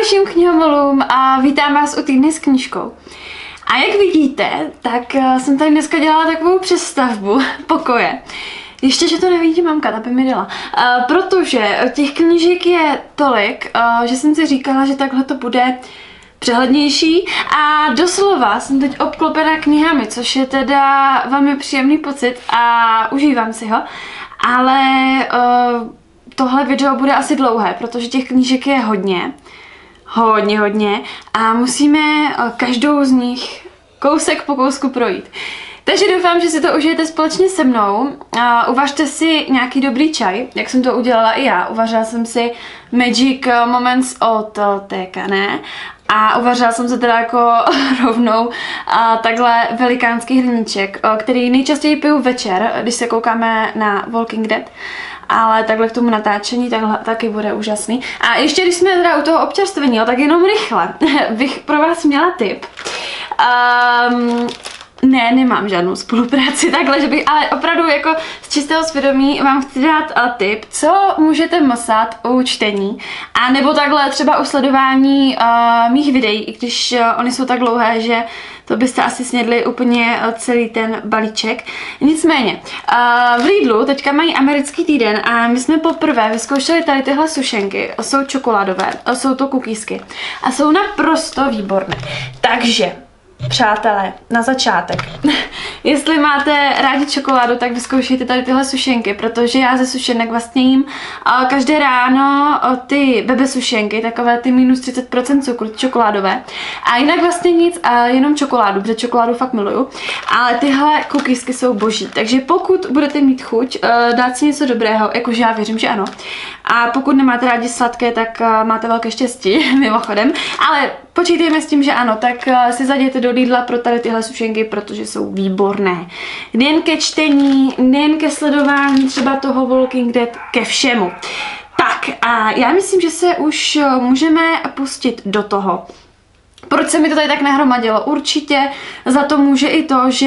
Ahoj všem knihomolům a vítám vás u týdny s knížkou. A jak vidíte, tak jsem tady dneska dělala takovou přestavbu pokoje. Ještě, že to nevidí mamka, ta by mi dala. Protože těch knížek je tolik, že jsem si říkala, že takhle to bude přehlednější a doslova jsem teď obklopená knihami, což je teda velmi příjemný pocit a užívám si ho, ale tohle video bude asi dlouhé, protože těch knížek je hodně a musíme každou z nich kousek po kousku projít. Takže doufám, že si to užijete společně se mnou. Uvařte si nějaký dobrý čaj, jak jsem to udělala i já. Uvařila jsem si Magic Moments od Tékané a uvařila jsem se teda jako rovnou takhle velikánský hrníček, který nejčastěji piju večer, když se koukáme na Walking Dead. Ale takhle k tomu natáčení takhle taky bude úžasný. A ještě když jsme teda u toho občerstvení, tak jenom rychle bych pro vás měla tip. Ne, nemám žádnou spolupráci takhle, že bych, ale opravdu jako z čistého svědomí vám chci dát tip, co můžete mlsat u čtení, a nebo takhle třeba u sledování mých videí, i když oni jsou tak dlouhé, že to byste asi snědli úplně celý ten balíček. Nicméně, v Lidlu teďka mají americký týden a my jsme poprvé vyzkoušeli tady tyhle sušenky. Jsou čokoládové, jsou to cookiesky a jsou naprosto výborné. Takže přátelé, na začátek, jestli máte rádi čokoládu, tak vyzkoušejte tady tyhle sušenky, protože já ze sušenek vlastně jím každé ráno ty bebe sušenky, takové ty minus 30% cukru, čokoládové. A jinak vlastně nic, jenom čokoládu, protože čokoládu fakt miluju. Ale tyhle cookiesky jsou boží, takže pokud budete mít chuť dát si něco dobrého, jakože já věřím, že ano. A pokud nemáte rádi sladké, tak máte velké štěstí, mimochodem. Ale počítejme s tím, že ano, tak si zajděte do Lidla pro tady tyhle sušenky, protože jsou výborné. Nejen ke čtení, nejen ke sledování třeba toho Walking Dead, ke všemu. Tak a já myslím, že se už můžeme pustit do toho. Proč se mi to tady tak nahromadilo? Určitě za to může i to, že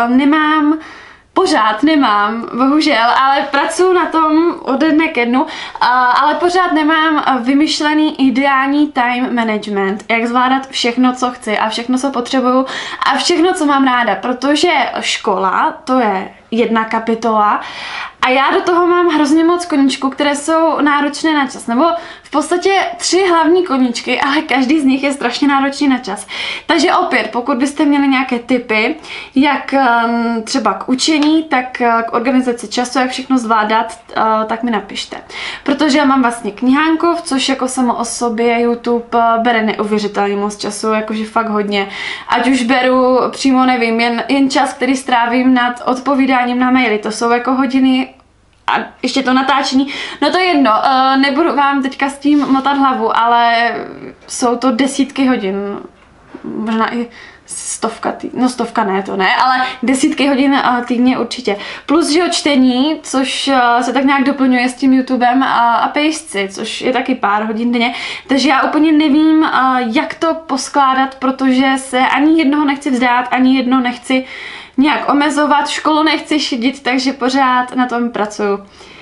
pořád nemám, bohužel, ale pracuji na tom ode dne ke dnu, ale pořád nemám vymyšlený ideální time management, jak zvládat všechno, co chci a všechno, co potřebuju a všechno, co mám ráda, protože škola, to je jedna kapitola a já do toho mám hrozně moc koníčků, které jsou náročné na čas, nebo v podstatě 3 hlavní koníčky, ale každý z nich je strašně náročný na čas. Takže opět, pokud byste měli nějaké tipy, jak třeba k učení, tak k organizaci času, jak všechno zvládat, tak mi napište. Protože já mám vlastně knihánkov, což jako samo o sobě YouTube bere neuvěřitelně moc času, jakože fakt hodně. Ať už beru přímo, nevím, jen čas, který strávím nad odpovídáním na maily, to jsou jako hodiny a ještě to natáčení, no to je jedno, nebudu vám teďka s tím motat hlavu, ale jsou to desítky hodin, možná i stovka ne, to ne, ale desítky hodin týdně určitě. Plus, že čtení, což se tak nějak doplňuje s tím YouTubem a pejsci, což je taky pár hodin denně, takže já úplně nevím, jak to poskládat, protože se ani jednoho nechci vzdát, ani jedno nechci nějak omezovat, školu nechci šidit, takže pořád na tom pracuju.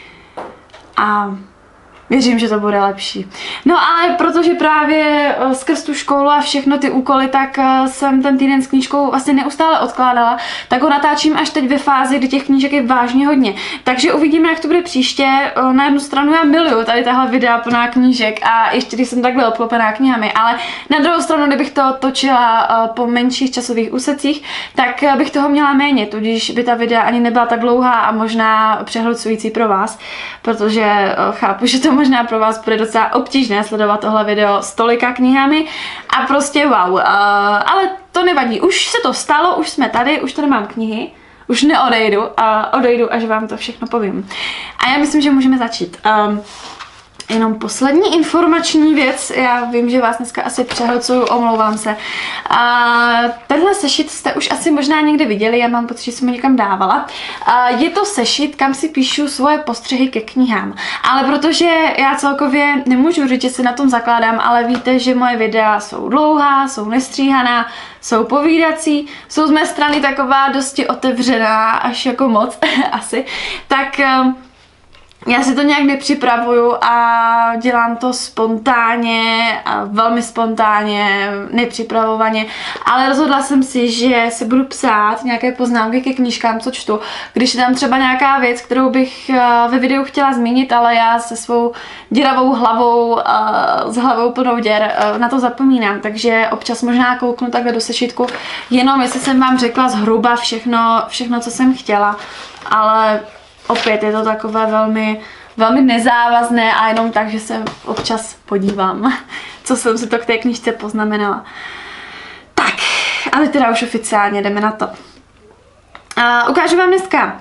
A věřím, že to bude lepší. No ale protože právě skrz tu školu a všechno ty úkoly, tak jsem ten týden s knížkou vlastně neustále odkládala, tak ho natáčím až teď ve fázi, kdy těch knížek je vážně hodně. Takže uvidíme, jak to bude příště. Na jednu stranu já miluju tady tahle videa plná knížek a ještě když jsem takhle obklopená knihami, ale na druhou stranu, kdybych to točila po menších časových úsecích, tak bych toho měla méně, tudíž by ta videa ani nebyla tak dlouhá a možná přehlcující pro vás, protože chápu, že to možná pro vás bude docela obtížné sledovat tohle video s tolika knihami a prostě wow. Ale to nevadí, už se to stalo, už jsme tady, už tady mám knihy, už neodejdu a odejdu, až vám to všechno povím. A já myslím, že můžeme začít. Jenom poslední informační věc, já vím, že vás dneska asi přehlcuju, omlouvám se. Tenhle sešit jste už asi možná někde viděli, já mám pocit, že jsem ho někam dávala. Je to sešit, kam si píšu svoje postřehy ke knihám. Ale protože já celkově nemůžu říct, že si na tom zakládám, ale víte, že moje videa jsou dlouhá, jsou nestříhaná, jsou povídací, jsou z mé strany taková dosti otevřená, až jako moc asi, tak Já si to nějak nepřipravuju a dělám to spontánně, velmi spontánně, nepřipravovaně, ale rozhodla jsem si, že si budu psát nějaké poznámky ke knížkám, co čtu. Když je tam třeba nějaká věc, kterou bych ve videu chtěla zmínit, ale já se svou děravou hlavou, s hlavou plnou děr, na to zapomínám, takže občas možná kouknu takhle do sešitku, jenom jestli jsem vám řekla zhruba všechno, co jsem chtěla, ale opět je to takové velmi nezávazné a jenom tak, že se občas podívám, co jsem si to k té knížce poznamenala. Tak, ale teda už oficiálně jdeme na to. Ukážu vám dneska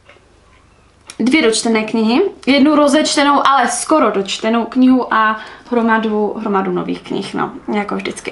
2 dočtené knihy, 1 rozečtenou, ale skoro dočtenou knihu a hromadu nových knih, no, jako vždycky.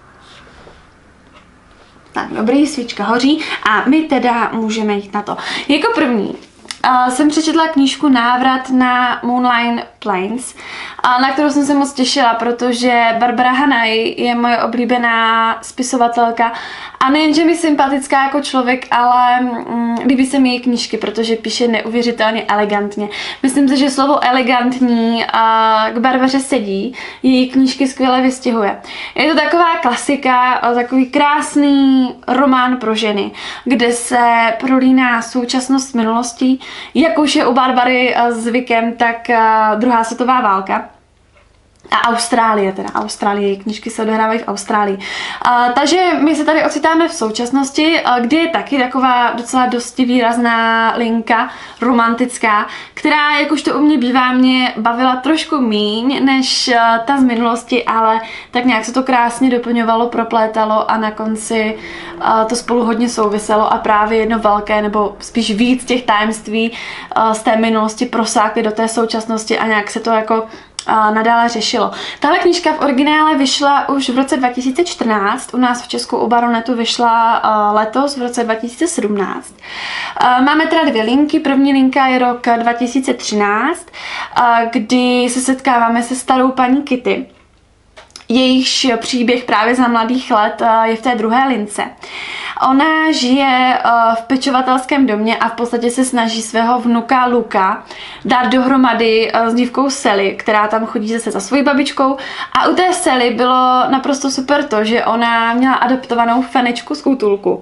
Tak, dobrý, svíčka hoří a my teda můžeme jít na to. Jako první jsem přečetla knížku Návrat na Moonline Plains, na kterou jsem se moc těšila, protože Barbara Hanay je moje oblíbená spisovatelka a nejenže mi sympatická jako člověk, ale líbí se mi její knížky, protože píše neuvěřitelně elegantně. Myslím si, že slovo elegantní k Barbaře sedí, její knížky skvěle vystihuje. Je to taková klasika, takový krásný román pro ženy, kde se prolíná současnost s minulostí, jak už je u Barbary zvykem, tak druhá světová válka. A Austrálie, její knížky se odehrávají v Austrálii. Takže my se tady ocitáme v současnosti, kdy je taky taková docela dosti výrazná linka, romantická, která, jak už to u mě bývá, mě bavila trošku míň než ta z minulosti, ale tak nějak se to krásně doplňovalo, proplétalo a na konci to spolu hodně souviselo a právě jedno velké, nebo spíš víc těch tajemství z té minulosti prosákly do té současnosti a nějak se to jako nadále řešilo. Tahle knížka v originále vyšla už v roce 2014, u nás v Česku u Baronetu vyšla letos v roce 2017. Máme teda 2 linky, první linka je rok 2013, kdy se setkáváme se starou paní Kitty. Jejíž příběh právě za mladých let je v té druhé lince. Ona žije v pečovatelském domě a v podstatě se snaží svého vnuka Luka dát dohromady s dívkou Sally, která tam chodí zase za svojí babičkou. A u té Sally bylo naprosto super to, že ona měla adoptovanou fenečku z útulku.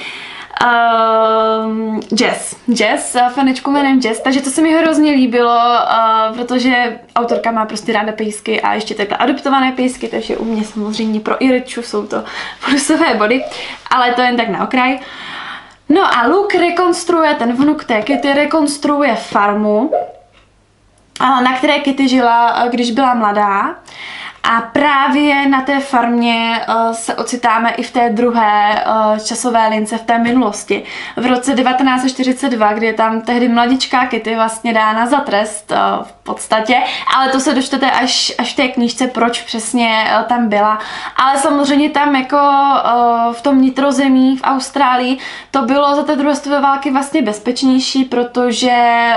Jess, fenečku jménem Jess, takže to se mi hrozně líbilo, protože autorka má prostě ráda pejsky a ještě takhle adoptované pejsky, takže u mě samozřejmě pro Irču jsou to plusové body, ale to jen tak na okraj. No a Luke rekonstruuje, ten vnuk té Kitty rekonstruuje farmu, na které Kitty žila, když byla mladá. A právě na té farmě se ocitáme i v té druhé časové lince v té minulosti. V roce 1942, kdy je tam tehdy mladičká Kitty vlastně dána za trest v podstatě, ale to se dočtete až v té knížce, proč přesně tam byla. Ale samozřejmě tam jako v tom vnitrozemí v Austrálii to bylo za té druhé světové války vlastně bezpečnější, protože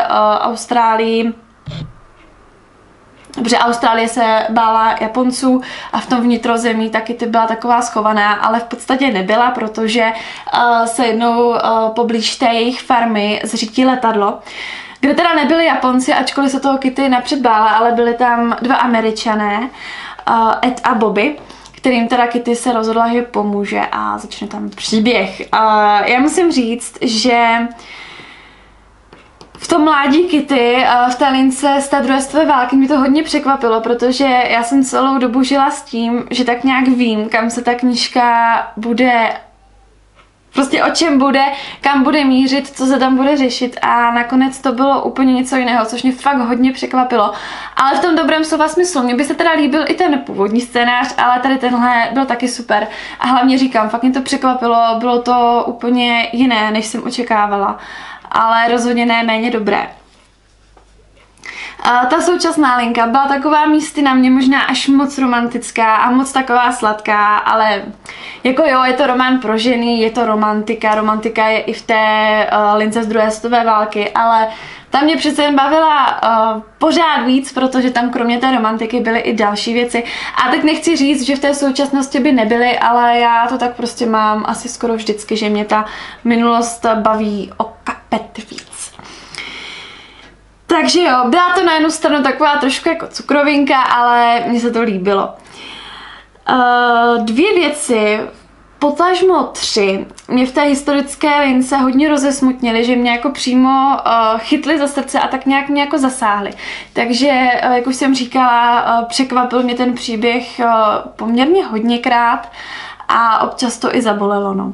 Austrálie se bála Japonců a v tom vnitrozemí taky ty byla taková schovaná, ale v podstatě nebyla, protože se jednou poblíž té jejich farmy zřítí letadlo, kde teda nebyli Japonci, ačkoliv se toho Kitty napřed bála, ale byli tam 2 Američané, Ed a Bobby, kterým teda Kitty se rozhodla, že pomůže a začne tam příběh. Já musím říct, že v tom mládí Kitty, v té lince z té druhé světové války mě to hodně překvapilo, protože já jsem celou dobu žila s tím, že tak nějak vím, kam se ta knížka bude, prostě o čem bude, kam bude mířit, co se tam bude řešit a nakonec to bylo úplně něco jiného, což mě fakt hodně překvapilo. Ale v tom dobrém slova smyslu, mně by se teda líbil i ten původní scénář, ale tady tenhle byl taky super. A hlavně říkám, fakt mě to překvapilo, bylo to úplně jiné, než jsem očekávala. Ale rozhodně ne méně dobré. Ta současná linka byla taková místy na mě možná až moc romantická a moc taková sladká, ale jako jo, je to román pro ženy, je to romantika je i v té lince z druhé světové války, ale ta mě přece jen bavila pořád víc, protože tam kromě té romantiky byly i další věci. A tak nechci říct, že v té současnosti by nebyly, ale já to tak prostě mám asi skoro vždycky, že mě ta minulost baví o kapet víc. Takže jo, byla to na jednu stranu taková trošku jako cukrovinka, ale mně se to líbilo. Dvě věci, potažmo 3, mě v té historické lince hodně rozesmutnily, že mě jako přímo chytly za srdce a tak nějak mě jako zasáhly. Takže, jak už jsem říkala, překvapil mě ten příběh poměrně hodněkrát a občas to i zabolelo, no.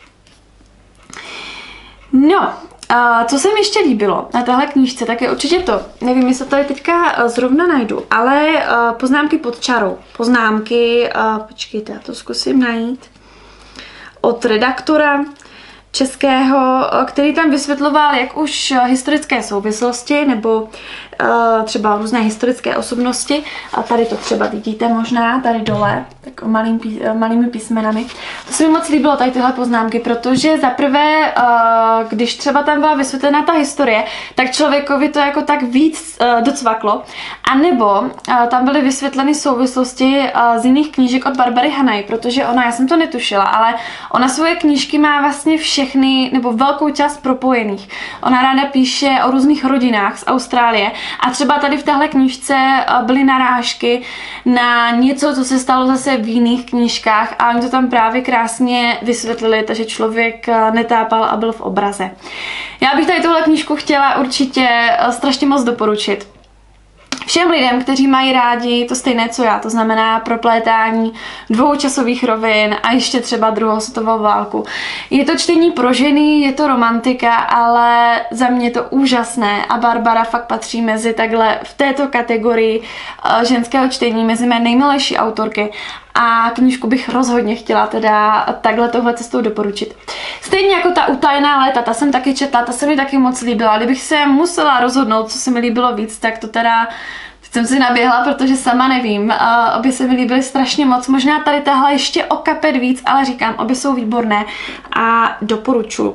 No, co se mi ještě líbilo na téhle knížce, tak je určitě to, nevím, jestli to tady teďka zrovna najdu, ale poznámky pod čarou. Poznámky, počkejte, já to zkusím najít, od redaktora českého, který tam vysvětloval jak už historické souvislosti nebo třeba různé historické osobnosti. A tady to třeba vidíte možná, tady dole, tak malými písmenami. To se mi moc líbilo, tady tyhle poznámky, protože za prvé, když třeba tam byla vysvětlena ta historie, tak člověkovi to jako tak víc docvaklo. A nebo tam byly vysvětleny souvislosti z jiných knížek od Barbary Hannay, protože ona, já jsem to netušila, ale ona svoje knížky má vlastně všechny, nebo velkou část propojených. Ona ráda píše o různých rodinách z Austrálie a třeba tady v téhle knížce byly narážky na něco, co se stalo zase v jiných knížkách a oni to tam právě krásně vysvětlili, takže člověk netápal a byl v obraze. Já bych tady tuhle knížku chtěla určitě strašně moc doporučit všem lidem, kteří mají rádi to stejné, co já, to znamená proplétání dvou časových rovin a ještě třeba druhou světovou válku. Je to čtení pro ženy, je to romantika, ale za mě je to úžasné a Barbara fakt patří mezi takhle v této kategorii ženského čtení, mezi mé nejmilejší autorky a knížku bych rozhodně chtěla teda takhle tohle cestou doporučit. Stejně jako ta Utajená léta, ta jsem taky četla, ta se mi taky moc líbila. Kdybych se musela rozhodnout, co se mi líbilo víc, tak to teda jsem si naběhla, protože sama nevím. Obě se mi líbily strašně moc. Možná tady tahle ještě o kapet víc, ale říkám, obě jsou výborné a doporučuji.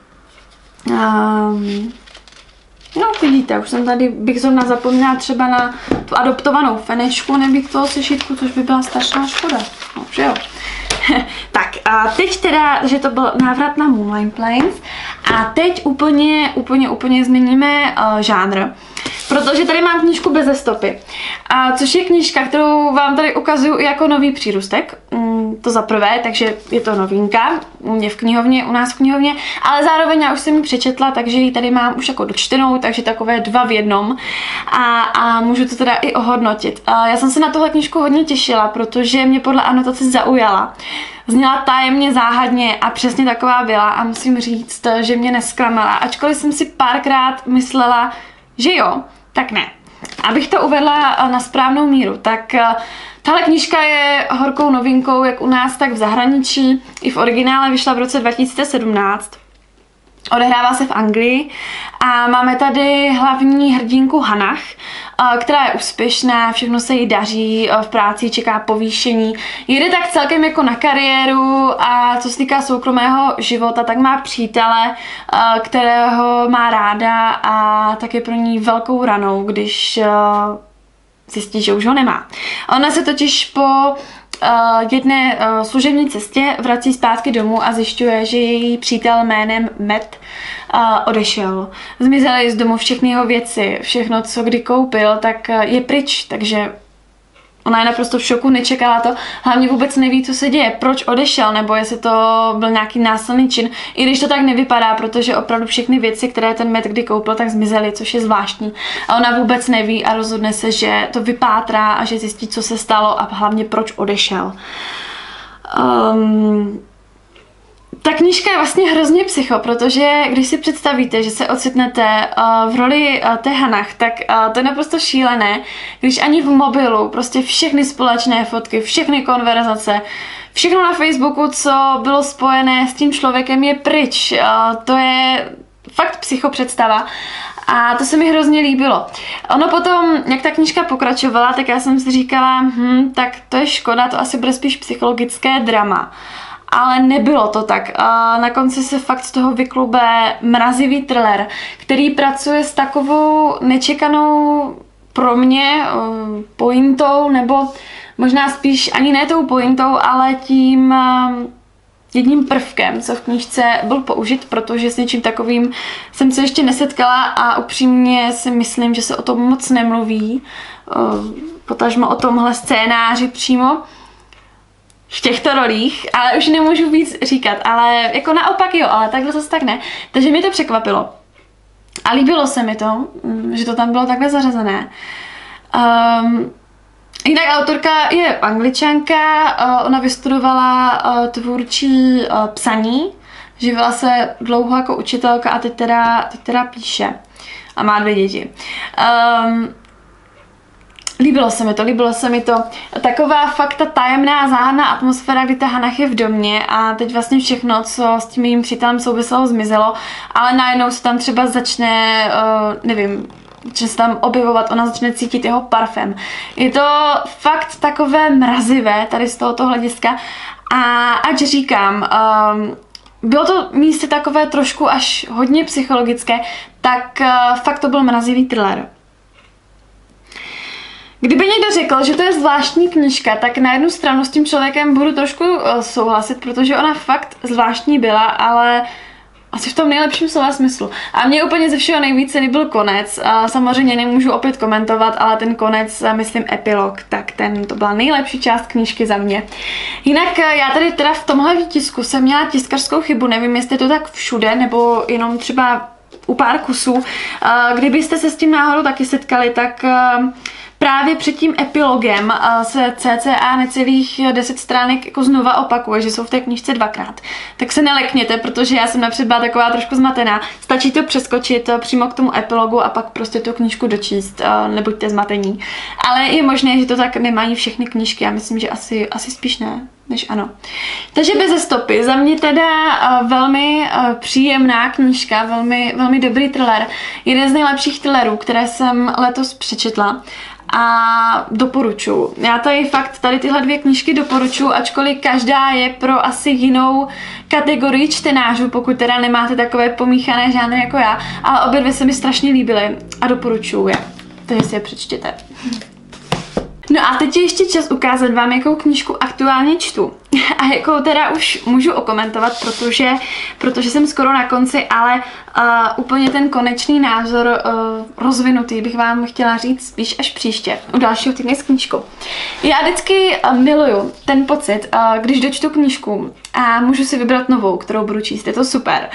No vidíte, už jsem tady, bych zrovna zapomněla třeba na tu adoptovanou fenečku, nebýt toho sešitku, což by byla strašná škoda. No, že jo. Tak a teď teda, že to byl návrat na Moonlight Plains a teď úplně změníme žánr. Protože tady mám knížku Beze stopy, což je knížka, kterou vám tady ukazuju i jako nový přírůstek. To za prvé, takže je to novinka u mě v knihovně, u nás v knihovně, ale zároveň já už jsem ji přečetla, takže ji tady mám už jako dočtenou, takže takové 2 v 1 a můžu to teda i ohodnotit. Já jsem se na tohle knížku hodně těšila, protože mě podle anotace zaujala. Zněla tajemně, záhadně a přesně taková byla a musím říct, že mě nesklamala. Ačkoliv jsem si párkrát myslela, že jo, tak ne. Abych to uvedla na správnou míru, tak tahle knížka je horkou novinkou jak u nás, tak v zahraničí. I v originále vyšla v roce 2017. Odehrává se v Anglii a máme tady hlavní hrdinku Hannah, která je úspěšná, všechno se jí daří, v práci čeká povýšení. Jede tak celkem jako na kariéru a co se týká soukromého života, tak má přítele, kterého má ráda a tak je pro ní velkou ranou, když zjistí, že už ho nemá. Ona se totiž po jedné služební cestě vrací zpátky domů a zjišťuje, že její přítel jménem Matt odešel. Zmizely z domu všechny jeho věci, všechno, co kdy koupil, tak je pryč, takže ona je naprosto v šoku, nečekala to, hlavně vůbec neví, co se děje, proč odešel, nebo jestli to byl nějaký násilný čin, i když to tak nevypadá, protože opravdu všechny věci, které ten Matt kdy koupil, tak zmizely, což je zvláštní. A ona vůbec neví a rozhodne se, že to vypátrá a že zjistí, co se stalo a hlavně proč odešel. Ta knížka je vlastně hrozně psycho, protože když si představíte, že se ocitnete v roli té Hannah, tak to je naprosto šílené, když ani v mobilu prostě všechny společné fotky, všechny konverzace, všechno na Facebooku, co bylo spojené s tím člověkem, je pryč. To je fakt psycho představa. A to se mi hrozně líbilo. Ono potom, jak ta knížka pokračovala, tak já jsem si říkala, tak to je škoda, to asi bude spíš psychologické drama. Ale nebylo to tak. Na konci se fakt z toho vyklube mrazivý thriller, který pracuje s takovou nečekanou pro mě pointou, nebo možná spíš ani ne tou pointou, ale tím jedním prvkem, co v knížce byl použit, protože s něčím takovým jsem se ještě nesetkala a upřímně si myslím, že se o tom moc nemluví, potažmo o tomhle scénáři přímo v těchto rolích, ale už nemůžu víc říkat, ale jako naopak jo, ale takhle zase tak ne. Takže mě to překvapilo. A líbilo se mi to, že to tam bylo takhle zařazené. Jinak autorka je Angličanka, ona vystudovala tvůrčí psaní, živila se dlouho jako učitelka a teď teda píše a má 2 děti. Líbilo se mi to. Taková fakt ta tajemná, záhadná atmosféra, kdy ta Hannah je v domě a teď vlastně všechno, co s tím jejím přítelem souviselo, zmizelo, ale najednou se tam třeba začne, nevím, že se tam objevovat, ona začne cítit jeho parfém. Je to fakt takové mrazivé tady z tohoto hlediska a ať říkám, bylo to místy takové trošku až hodně psychologické, tak fakt to byl mrazivý thriller. Kdyby někdo řekl, že to je zvláštní knížka, tak na jednu stranu s tím člověkem budu trošku souhlasit, protože ona fakt zvláštní byla, ale asi v tom nejlepším slova smyslu. A mě úplně ze všeho nejvíce líbil konec. Samozřejmě nemůžu opět komentovat, ale ten konec, myslím epilog, tak to byla nejlepší část knížky za mě. Jinak já tady teda v tomhle výtisku jsem měla tiskařskou chybu, nevím, jestli je to tak všude, nebo jenom třeba u pár kusů. Kdybyste se s tím náhodou taky setkali, tak právě před tím epilogem se cca necelých 10 stránek jako znova opakuje, že jsou v té knížce 2krát. Tak se nelekněte, protože já jsem napřed byla taková trošku zmatená. Stačí to přeskočit přímo k tomu epilogu a pak prostě tu knížku dočíst, nebuďte zmatení. Ale je možné, že to tak nemají všechny knížky, já myslím, že asi spíš ne, než ano. Takže Beze stopy, za mě teda velmi příjemná knížka, velmi dobrý thriller. Jeden z nejlepších thrillerů, které jsem letos přečetla. A doporučuji. Já tady tyhle 2 knížky doporučuji, ačkoliv každá je pro asi jinou kategorii čtenářů, pokud teda nemáte takové pomíchané žánry jako já, ale obě 2 se mi strašně líbily a doporučuji je. Takže si je přečtěte. No a teď je ještě čas ukázat vám, jakou knížku aktuálně čtu. A jakou teda už můžu okomentovat, protože jsem skoro na konci, ale úplně ten konečný názor rozvinutý bych vám chtěla říct spíš až příště, u dalšího týdne s knížkou. Já vždycky miluju ten pocit, když dočtu knížku a můžu si vybrat novou, kterou budu číst. Je to super.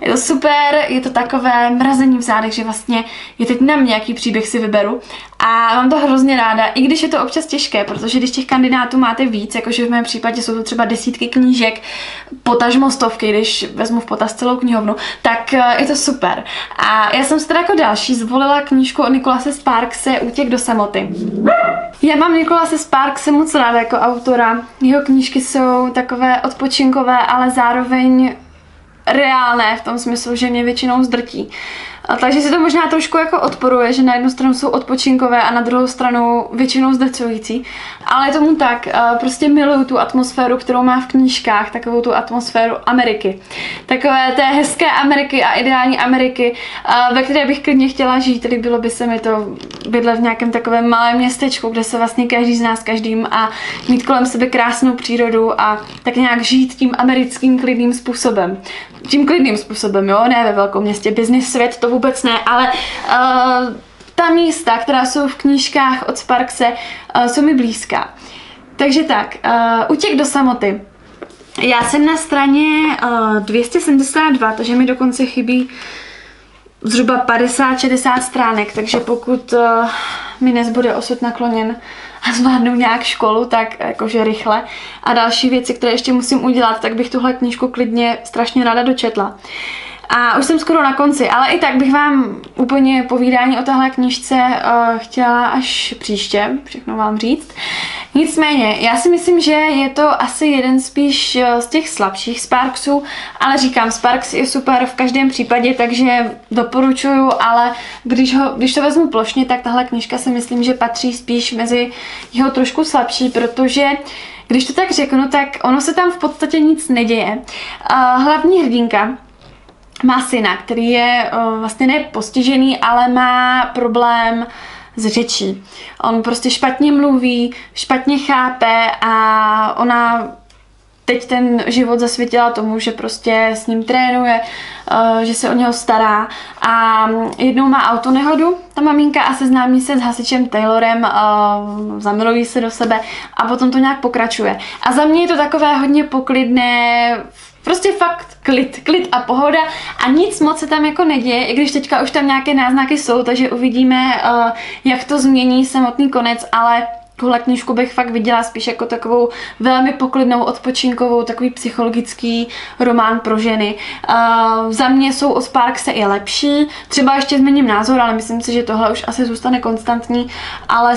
Je to takové mrazení v zádech, že vlastně je teď na mě, jaký příběh si vyberu. A mám to hrozně ráda, i když je to občas těžké, protože když těch kandidátů máte víc, jakože v mém případě jsou to třeba desítky knížek, potažmo stovky, když vezmu v potaz celou knihovnu, tak je to super. A já jsem si teda jako další zvolila knížku od Nicholase Sparkse Útěk do samoty. Já mám Nicholase Sparkse moc ráda jako autora. Jeho knížky jsou takové odpočinkové, ale zároveň reálné v tom smyslu, že mě většinou zdrtí. Takže si to možná trošku jako odporuje, že na jednu stranu jsou odpočinkové a na druhou stranu většinou zdrcující. Ale je tomu tak, prostě miluju tu atmosféru, kterou má v knížkách, takovou tu atmosféru Ameriky. Takové té hezké Ameriky a ideální Ameriky, ve které bych klidně chtěla žít. Líbilo by se mi to bydlet v nějakém takovém malém městečku, kde se vlastně každý zná s každým a mít kolem sebe krásnou přírodu a tak nějak žít tím americkým klidným způsobem. Tím klidným způsobem, jo, ne ve velkom městě, business svět, to vůbec ne, ale ta místa, která jsou v knížkách od Sparkse, jsou mi blízká. Takže tak, Útěk do samoty. Já jsem na straně 272, takže mi dokonce chybí zhruba 50-60 stránek, takže pokud mi nezbude osud nakloněn a zvládnu nějak školu, tak jakože rychle. A další věci, které ještě musím udělat, tak bych tuhle knížku klidně strašně ráda dočetla. A už jsem skoro na konci, ale i tak bych vám úplně povídání o téhle knížce chtěla až příště, všechno vám říct. Nicméně, já si myslím, že je to asi jeden spíš z těch slabších Sparksů, ale říkám, Sparks je super v každém případě, takže doporučuju, ale když to vezmu plošně, tak tahle knížka si myslím, že patří spíš mezi jeho trošku slabší, protože když to tak řeknu, tak ono se tam v podstatě nic neděje. Hlavní hrdinka má syna, který je vlastně ne postižený, ale má problém s řečí. On prostě špatně mluví, špatně chápe a ona teď ten život zasvětila tomu, že prostě s ním trénuje, že se o něho stará a jednou má autonehodu, ta maminka, a seznámí se s hasičem Taylorem, zamilují se do sebe a potom to nějak pokračuje. A za mě je to takové hodně poklidné, prostě fakt klid a pohoda a nic moc se tam jako neděje, i když teďka už tam nějaké náznaky jsou, takže uvidíme, jak to změní samotný konec, ale tuhle knížku bych fakt viděla spíš jako takovou velmi poklidnou, odpočinkovou, takový psychologický román pro ženy. Za mě jsou od Sparkse i lepší, třeba ještě změním názor, ale myslím si, že tohle už asi zůstane konstantní, ale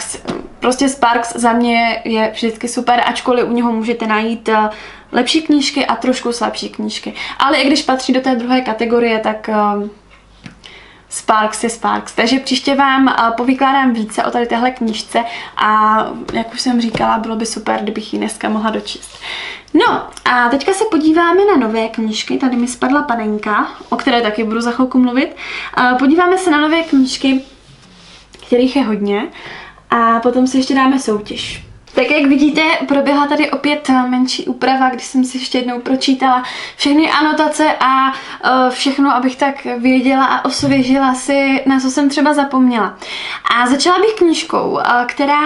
Sparks za mě je vždycky super, ačkoliv u něho můžete najít lepší knížky a trošku slabší knížky. Ale i když patří do té druhé kategorie, tak Sparks je Sparks. Takže příště vám povykládám více o tady téhle knížce a jak už jsem říkala, bylo by super, kdybych ji dneska mohla dočíst. No a teďka se podíváme na nové knížky. Tady mi spadla panenka, o které taky budu za chvilku mluvit. Podíváme se na nové knížky, kterých je hodně, a potom si ještě dáme soutěž. Tak jak vidíte, proběhla tady opět menší úprava, když jsem si ještě jednou pročítala všechny anotace a všechno, abych tak věděla a osvěžila si, na co jsem třeba zapomněla. A začala bych knížkou, která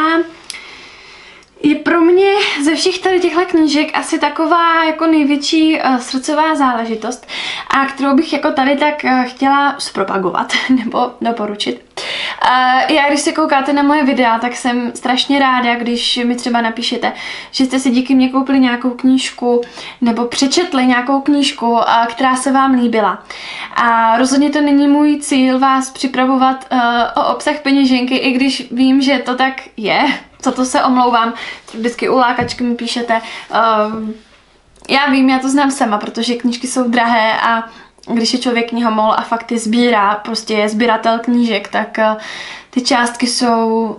je pro mě ze všech tady těchto knížek asi taková jako největší srdcová záležitost, a kterou bych jako tady tak chtěla zpropagovat nebo doporučit. Já, když se koukáte na moje videa, tak jsem strašně ráda, když mi třeba napíšete, že jste si díky mě koupili nějakou knížku nebo přečetli nějakou knížku, která se vám líbila. A rozhodně to není můj cíl vás připravovat o obsah peněženky, i když vím, že to tak je. Za to se omlouvám, vždycky u lákačky mi píšete. Já vím, já to znám sama, protože knížky jsou drahé a když je člověk knihomol a fakt je sbírá, prostě je sběratel knížek, tak ty částky jsou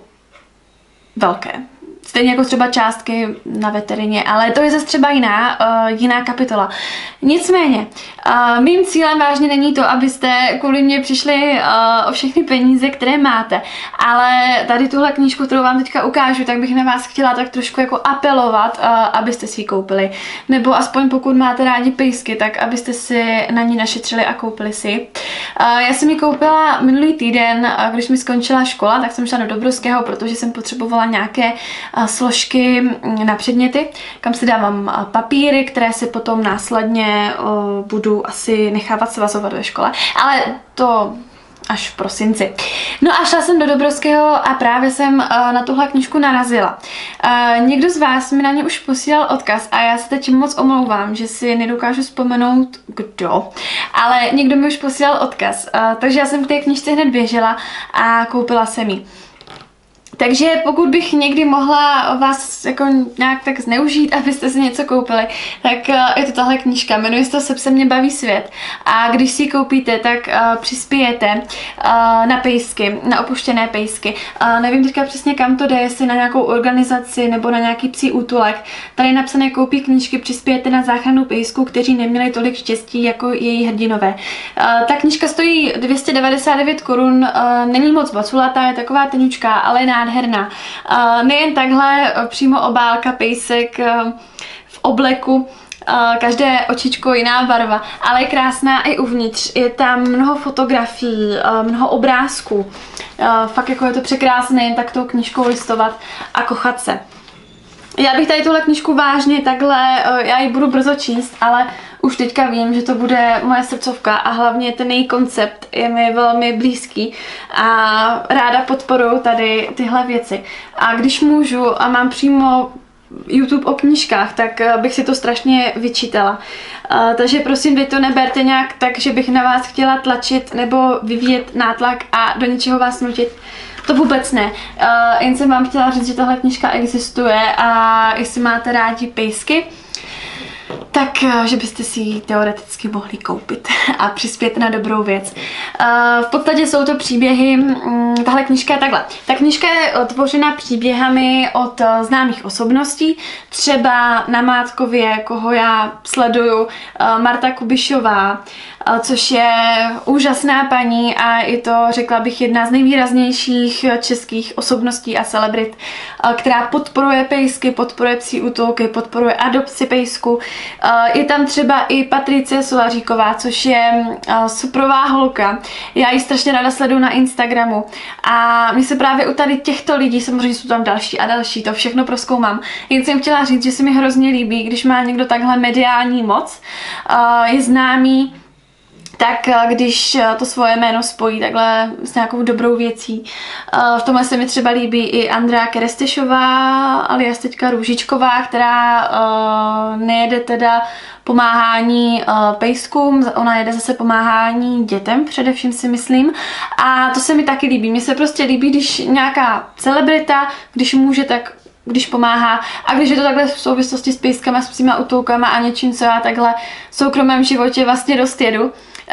velké. Stejně jako třeba částky na veterině, ale to je zase třeba jiná kapitola. Nicméně, mým cílem vážně není to, abyste kvůli mě přišli o všechny peníze, které máte, ale tady tuhle knížku, kterou vám teďka ukážu, tak bych na vás chtěla tak trošku jako apelovat, abyste si ji koupili. Nebo aspoň pokud máte rádi pejsky, tak abyste si na ní našetřili a koupili si. Já jsem ji koupila minulý týden, když mi skončila škola, tak jsem šla do Dobrovského, protože jsem potřebovala nějaké složky na předměty, kam si dávám papíry, které si potom následně budu asi nechávat svazovat ve škole, ale to až v prosinci. No a šla jsem do Dobrovského a právě jsem na tuhle knížku narazila. Někdo z vás mi na ně už posílal odkaz a já se teď moc omlouvám, že si nedokážu vzpomenout kdo, ale někdo mi už posílal odkaz, takže já jsem k té knížce hned běžela a koupila jsem ji. Takže pokud bych někdy mohla vás jako nějak tak zneužít, abyste si něco koupili, tak je to tahle knížka, jmenuje se to Seb se mě baví svět. A když si ji koupíte, tak přispějete na pejsky, na opuštěné pejsky. Nevím teďka přesně kam to jde, jestli na nějakou organizaci nebo na nějaký psí útulek. Tady je napsané koupí knížky, přispějete na záchranu pejsků, kteří neměli tolik štěstí jako její hrdinové. Ta knížka stojí 299 korun, není moc baculatá, je taková tenučká, ale je nádherná. Nejen takhle přímo obálka pejsek v obleku, každé očičko jiná barva, ale je krásná i uvnitř. Je tam mnoho fotografií, mnoho obrázků. Fakt jako je to překrásné jen tak tou knížkou listovat a kochat se. Já bych tady tuhle knížku vážně takhle, já ji budu brzo číst, ale už teďka vím, že to bude moje srdcovka a hlavně ten její koncept je mi velmi blízký a ráda podporuji tady tyhle věci. A když můžu a mám přímo YouTube o knížkách, tak bych si to strašně vyčítala. Takže prosím, vy to neberte nějak tak, že bych na vás chtěla tlačit nebo vyvíjet nátlak a do něčeho vás nutit. To vůbec ne. Jen jsem vám chtěla říct, že tahle knížka existuje a jestli máte rádi pejsky, tak že byste si ji teoreticky mohli koupit a přispět na dobrou věc. V podstatě jsou to příběhy, tahle knížka je takhle. Ta knížka je tvořena příběhami od známých osobností, třeba namátkově, koho já sleduju, Marta Kubišová, což je úžasná paní a je to, řekla bych, jedna z nejvýraznějších českých osobností a celebrit, která podporuje pejsky, podporuje psí útulky, podporuje adopci pejsku. Je tam třeba i Patricie Solaříková, což je suprová holka. Já ji strašně ráda sleduju na Instagramu a mně se právě u tady těchto lidí, samozřejmě jsou tam další a další, to všechno prozkoumám. Jen jsem chtěla říct, že se mi hrozně líbí, když má někdo takhle mediální moc, je známý, tak když to svoje jméno spojí takhle s nějakou dobrou věcí. V tomhle se mi třeba líbí i Andrea Kerestešová, alias teďka Růžičková, která nejede teda pomáhání pejskům, ona jede zase pomáhání dětem, především si myslím. A to se mi taky líbí. Mně se prostě líbí, když nějaká celebrita, když může, tak když pomáhá a když je to takhle v souvislosti s pejskama, s psíma útulkama a něčím, co já takhle v soukromém životě vlastně dost jedu,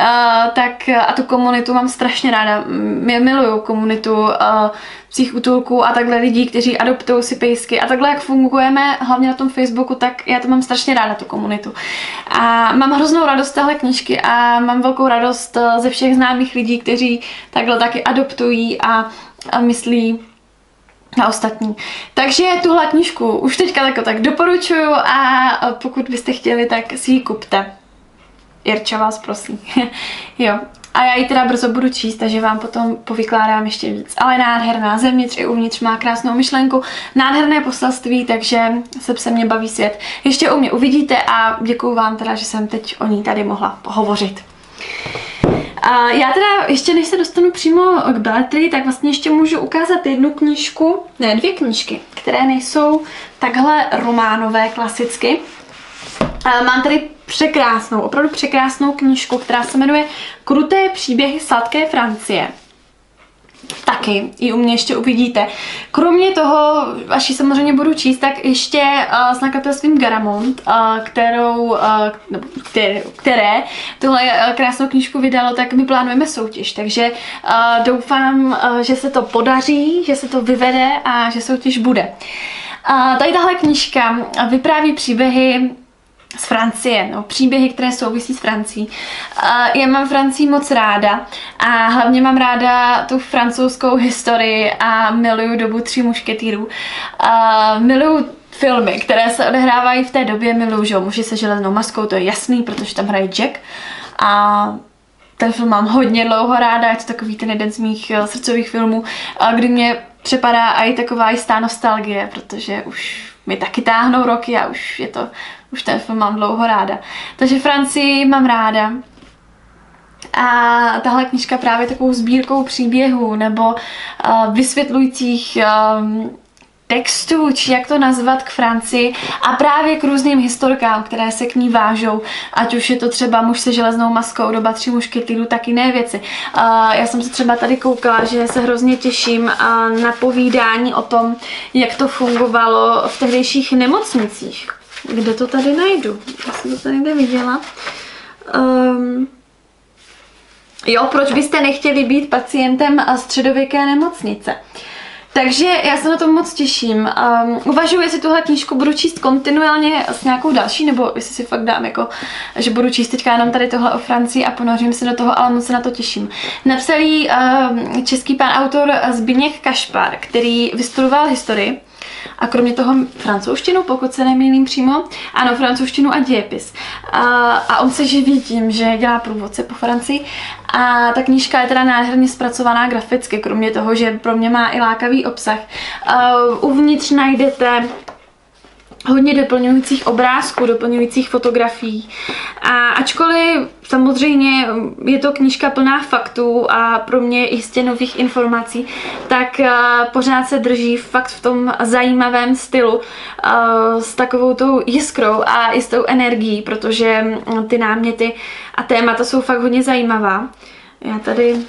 tak a tu komunitu mám strašně ráda. Miluju komunitu psích útulků a takhle lidí, kteří adoptují si pejsky a takhle jak fungujeme, hlavně na tom Facebooku, tak já to mám strašně ráda, tu komunitu. A mám hroznou radost z téhle knížky a mám velkou radost ze všech známých lidí, kteří takhle taky adoptují a myslí na ostatní. Takže tuhle knížku už teďka tak doporučuju a pokud byste chtěli, tak si ji kupte. Jirča vás prosím. Jo. A já ji teda brzo budu číst, takže vám potom povykládám ještě víc. Ale nádherná, zevnitř i uvnitř má krásnou myšlenku, nádherné poselství, takže se mě baví svět. Ještě u mě uvidíte a děkuju vám teda, že jsem teď o ní tady mohla pohovořit. Já teda ještě než se dostanu přímo k beletrii, tak vlastně ještě můžu ukázat jednu knížku, ne, dvě knížky, které nejsou takhle románové klasicky. Mám tady překrásnou, opravdu překrásnou knížku, která se jmenuje Kruté příběhy sladké Francie. Taky ji u mě ještě uvidíte. Kromě toho, až ji samozřejmě budu číst, tak ještě s nakladatelstvím Garamond, které tuhle krásnou knížku vydalo, tak my plánujeme soutěž. Takže doufám, že se to podaří, že se to vyvede a že soutěž bude. Tady tahle knížka vypráví příběhy z Francie, no, příběhy, které souvisí s Francií. Já mám Francii moc ráda a hlavně mám ráda tu francouzskou historii a miluju dobu Tří mušketýrů. Miluju filmy, které se odehrávají v té době, miluju, že Muži se železnou maskou, to je jasný, protože tam hraje Jack a ten film mám hodně dlouho ráda, je to takový ten jeden z mých srdcových filmů, kdy mě přepadá i taková jistá nostalgie, protože už mi taky táhnou roky a už ten film mám dlouho ráda. Takže Francii mám ráda. A tahle knížka právě takovou sbírkou příběhů nebo vysvětlujících textů, či jak to nazvat, k Francii a právě k různým historkám, které se k ní vážou, ať už je to třeba Muž se železnou maskou, Doba Tří mušketýrů, tak jiné věci. Já jsem se třeba tady koukala, že se hrozně těším na povídání o tom, jak to fungovalo v tehdejších nemocnicích. Kde to tady najdu? Já jsem to tady někde viděla. Jo, proč byste nechtěli být pacientem středověké nemocnice? Takže já se na to moc těším. Uvažuji, jestli tuhle knížku budu číst kontinuálně s nějakou další, nebo jestli si fakt dám jako, že budu číst teďka jenom tady tohle o Francii a ponořím se do toho, ale moc se na to těším. Napsal český pán autor Zbyněk Kašpar, který vystudoval historii a kromě toho francouzštinu, pokud se nemýlím přímo, ano, francouzštinu a dějepis. A on se živí tím, že dělá průvodce po Francii a ta knížka je teda nádherně zpracovaná graficky, kromě toho, že pro mě má i lákavý obsah. Uvnitř najdete hodně doplňujících obrázků, doplňujících fotografií. A ačkoliv samozřejmě je to knížka plná faktů a pro mě jistě nových informací, tak pořád se drží fakt v tom zajímavém stylu s takovou tou jiskrou a jistou energií, protože ty náměty a témata jsou fakt hodně zajímavá. Já tady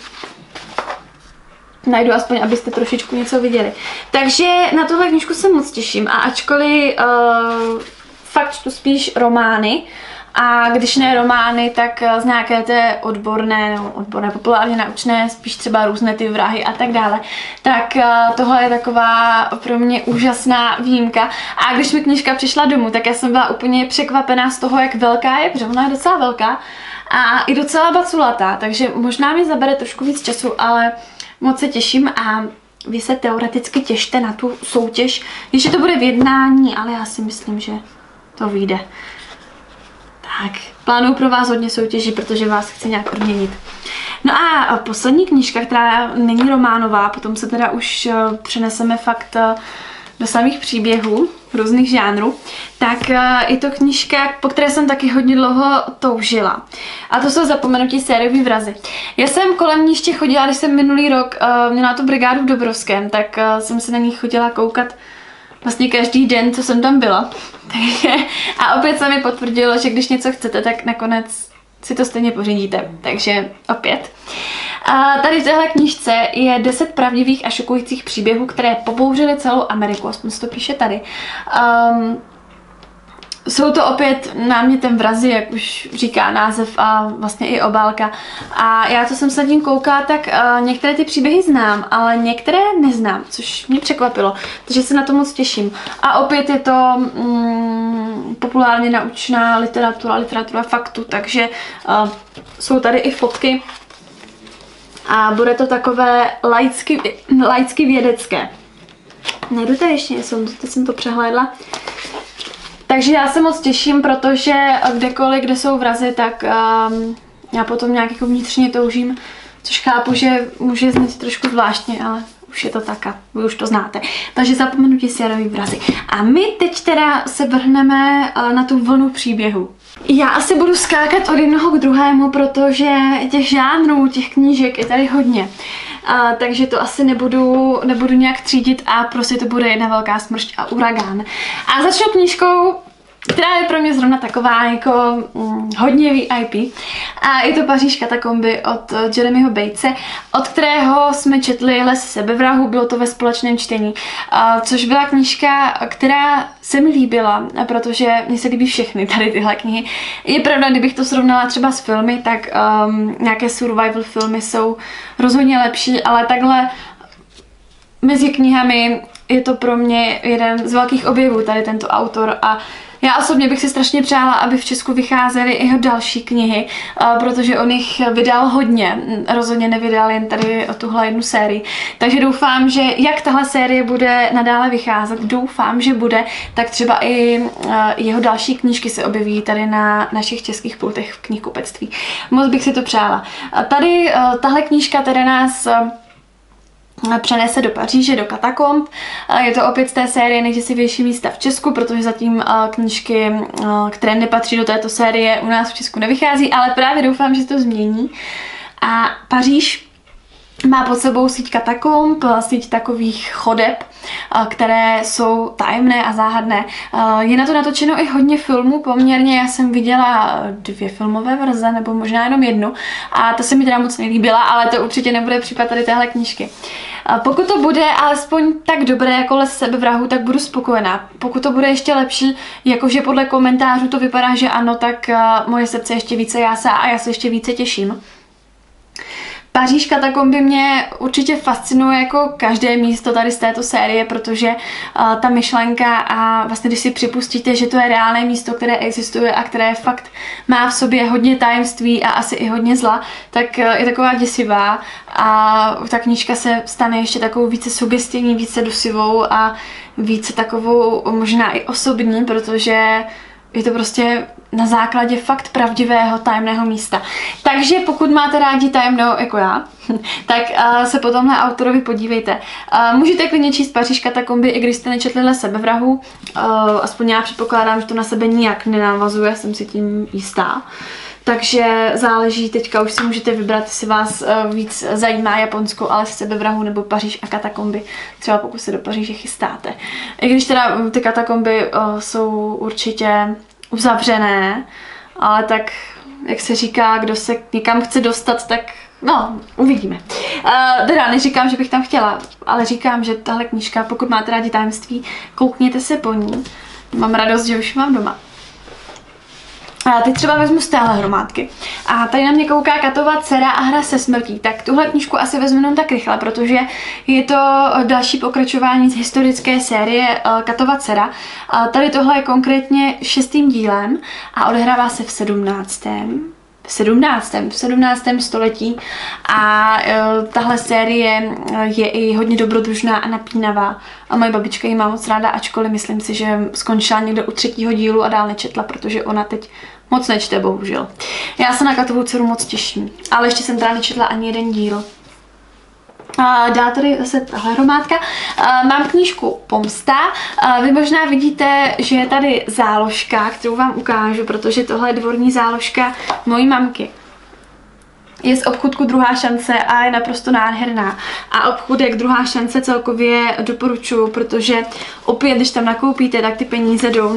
najdu aspoň, abyste trošičku něco viděli. Takže na tuhle knížku se moc těším a ačkoliv fakt čtu spíš romány. A když ne romány, tak z nějaké té odborné populárně naučné, spíš třeba různé ty vrahy a tak dále. Tak tohle je taková pro mě úžasná výjimka. A když mi knížka přišla domů, tak já jsem byla úplně překvapená z toho, jak velká je, protože ona je docela velká a i docela baculatá, takže možná mi zabere trošku víc času, ale moc se těším a vy se teoreticky těšte na tu soutěž, ještě to bude v jednání, ale já si myslím, že to vyjde. Tak, plánuju pro vás hodně soutěží, protože vás chci nějak odměnit. No a poslední knížka, která není románová, potom se teda už přeneseme fakt do samých příběhů, různých žánrů, tak je to knížka, po které jsem taky hodně dlouho toužila. A to jsou Zapomenutí sériový vrazy. Já jsem kolem ní ještě chodila, když jsem minulý rok měla tu brigádu v Dobrovském, tak jsem se na ní chodila koukat vlastně každý den, co jsem tam byla. A opět se mi potvrdilo, že když něco chcete, tak nakonec si to stejně pořídíte. Takže opět. A tady v téhle knížce je 10 pravdivých a šokujících příběhů, které pobouřily celou Ameriku, aspoň se to píše tady. Jsou to opět námětem vrazy, jak už říká název a vlastně i obálka. A já, co jsem se tím koukala, tak některé ty příběhy znám, ale některé neznám, což mě překvapilo, takže se na to moc těším. A opět je to populárně naučná literatura faktu, takže jsou tady i fotky a bude to takové laicky vědecké. Najdu tady ještě něco, teď jsem to přehlédla. Takže já se moc těším, protože kdekoliv, kde jsou vrazy, tak já potom nějak jako vnitřně toužím, což chápu, že může znít trošku zvláštně, ale už je to tak a vy už to znáte. Takže Zapomenutí sériový vrazy. A my teď teda se vrhneme na tu vlnu příběhu. Já asi budu skákat od jednoho k druhému, protože těch žánrů, těch knížek je tady hodně. Takže to asi nebudu nějak třídit a prostě to bude jedna velká smršť a uragán. A začnu knížkou, která je pro mě zrovna taková jako hodně VIP. A je to Paříž katakomby od Jeremyho Batese, od kterého jsme četli Les sebevrahu, bylo to ve společném čtení. Což byla knížka, která se mi líbila, protože mně se líbí všechny tady tyhle knihy. Je pravda, kdybych to srovnala třeba s filmy, tak nějaké survival filmy jsou rozhodně lepší, ale takhle mezi knihami je to pro mě jeden z velkých objevů, tady tento autor, a já osobně bych si strašně přála, aby v Česku vycházely jeho další knihy, protože on jich vydal hodně, rozhodně nevydal jen tady tuhle jednu sérii. Takže doufám, že jak tahle série bude nadále vycházet, doufám, že bude, tak třeba i jeho další knížky se objeví tady na našich českých pultech v knihkupectví. Moc bych si to přála. Tady tahle knížka tedy nás přenese do Paříže, do katakomb. Je to opět z té série Nejděsivější místa v Česku, protože zatím knížky, které nepatří do této série, u nás v Česku nevychází, ale právě doufám, že to změní. A Paříž má pod sebou síť katakomb, síť takových chodeb, které jsou tajemné a záhadné. Je na to natočeno i hodně filmů poměrně, já jsem viděla 2 filmové verze, nebo možná jenom 1, a to se mi teda moc nelíbila, ale to určitě nebude případ tady téhle knížky. Pokud to bude alespoň tak dobré jako Les sebevrahu, tak budu spokojená. Pokud to bude ještě lepší, jakože podle komentářů to vypadá, že ano, tak moje srdce ještě více jásá a já se ještě více těším. Paříž katakomby mě určitě fascinuje jako každé místo tady z této série, protože ta myšlenka a vlastně když si připustíte, že to je reálné místo, které existuje a které fakt má v sobě hodně tajemství a asi i hodně zla, tak je taková děsivá a ta knížka se stane ještě takovou více sugestivní, více dusivou a více takovou možná i osobní, protože je to prostě na základě fakt pravdivého tajemného místa. Takže pokud máte rádi tajemnou jako já, tak se po tomhle autorovi podívejte. Můžete klidně číst Paříž katakomby, i když jste nečetli Les sebevrahu. Aspoň já předpokládám, že to na sebe nijak nenavazuje, jsem si tím jistá. Takže záleží, teďka už si můžete vybrat, jestli vás víc zajímá Japonsko, ale sebevrahu nebo Paříž a katakomby, třeba pokud se do Paříže chystáte. I když teda ty katakomby jsou určitě uzavřené, ale tak, jak se říká, kdo se někam chce dostat, tak no, uvidíme. Teda neříkám, že bych tam chtěla, ale říkám, že tahle knížka, pokud máte rádi tajemství, koukněte se po ní. Mám radost, že už mám doma. A teď třeba vezmu z téhle hromádky. A tady na mě kouká Katova dcera a hra se smrtí. Tak tuhle knížku asi vezmu jenom tak rychle, protože je to další pokračování z historické série Katova dcera. Tady tohle je konkrétně 6. dílem a odehrává se v 17. století a tahle série je i hodně dobrodružná a napínavá a moje babička ji má moc ráda, ačkoliv myslím si, že skončila někde u 3. dílu a dál nečetla, protože ona teď moc nečte, bohužel. Já se na Katovu dceru moc těším, ale ještě jsem teda nečetla ani jeden díl. Dá tady zase tahle hromádka. Mám knížku Pomsta. Vy možná vidíte, že je tady záložka, kterou vám ukážu, protože tohle je dvorní záložka mojí mamky. Je z obchůdku Druhá šance a je naprosto nádherná. A obchůdek Druhá šance celkově doporučuji, protože opět, když tam nakoupíte, tak ty peníze jdou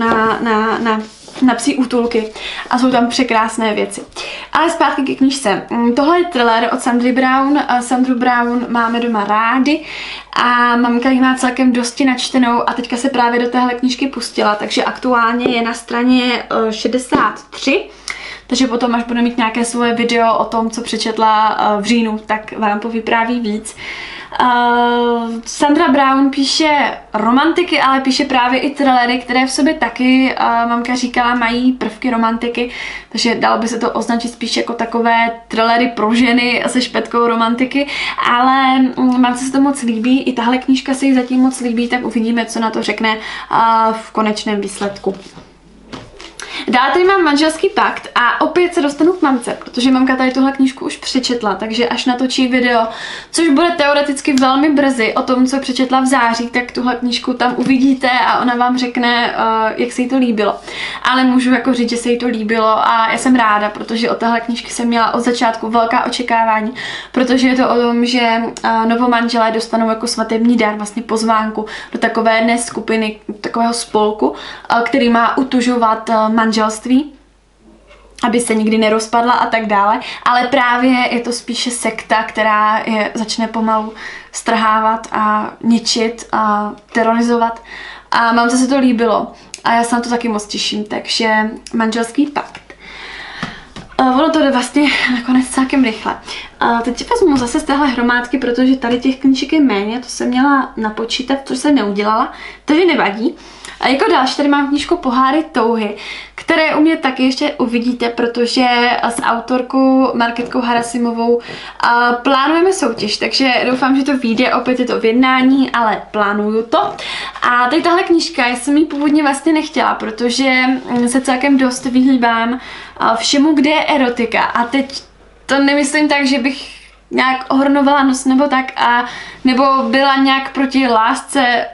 na psí útulky a jsou tam překrásné věci. Ale zpátky ke knížce. Tohle je thriller od Sandry Brown. Sandru Brown máme doma rádi a mamka ji má celkem dosti načtenou a teďka se právě do téhle knížky pustila, takže aktuálně je na straně 63. Takže potom, až budu mít nějaké svoje video o tom, co přečetla v říjnu, tak vám povypráví víc. Sandra Brown píše romantiky, ale píše právě i thrillery, které v sobě taky, mamka říkala, mají prvky romantiky, takže dalo by se to označit spíš jako takové thrillery pro ženy se špetkou romantiky, ale mamce se to moc líbí, i tahle knížka se jí zatím moc líbí, tak uvidíme, co na to řekne v konečném výsledku. Dále tady mám Manželský pakt a opět se dostanu k mamce, protože mamka tady tuhle knížku už přečetla, takže až natočí video, což bude teoreticky velmi brzy o tom, co přečetla v září, tak tuhle knížku tam uvidíte a ona vám řekne, jak se jí to líbilo. Ale můžu jako říct, že se jí to líbilo a já jsem ráda, protože od téhle knížky jsem měla od začátku velká očekávání, protože je to o tom, že novomanželé dostanou jako svatební dar, vlastně pozvánku do takové skupiny, takového spolku, který má utužovat manželství, aby se nikdy nerozpadla a tak dále, ale právě je to spíše sekta, která je začne pomalu strhávat a ničit a terorizovat a mamce se to líbilo a já se na to taky moc těším, takže Manželský pakt. Ono to jde vlastně nakonec celkem rychle. Teď vezmu zase z téhle hromádky, protože tady těch knížek je méně, to jsem měla napočítat, což jsem neudělala, takže nevadí. A jako další tady mám knížku Poháry touhy, které u mě taky ještě uvidíte, protože s autorkou Marketkou Harasimovou plánujeme soutěž, takže doufám, že to vyjde, opět je to v jednání, ale plánuju to. A tady tahle knížka, já jsem ji původně vlastně nechtěla, protože se celkem dost vyhýbám všemu, kde je erotika a teď to nemyslím tak, že bych nějak ohrnovala nos nebo tak, nebo byla nějak proti lásce,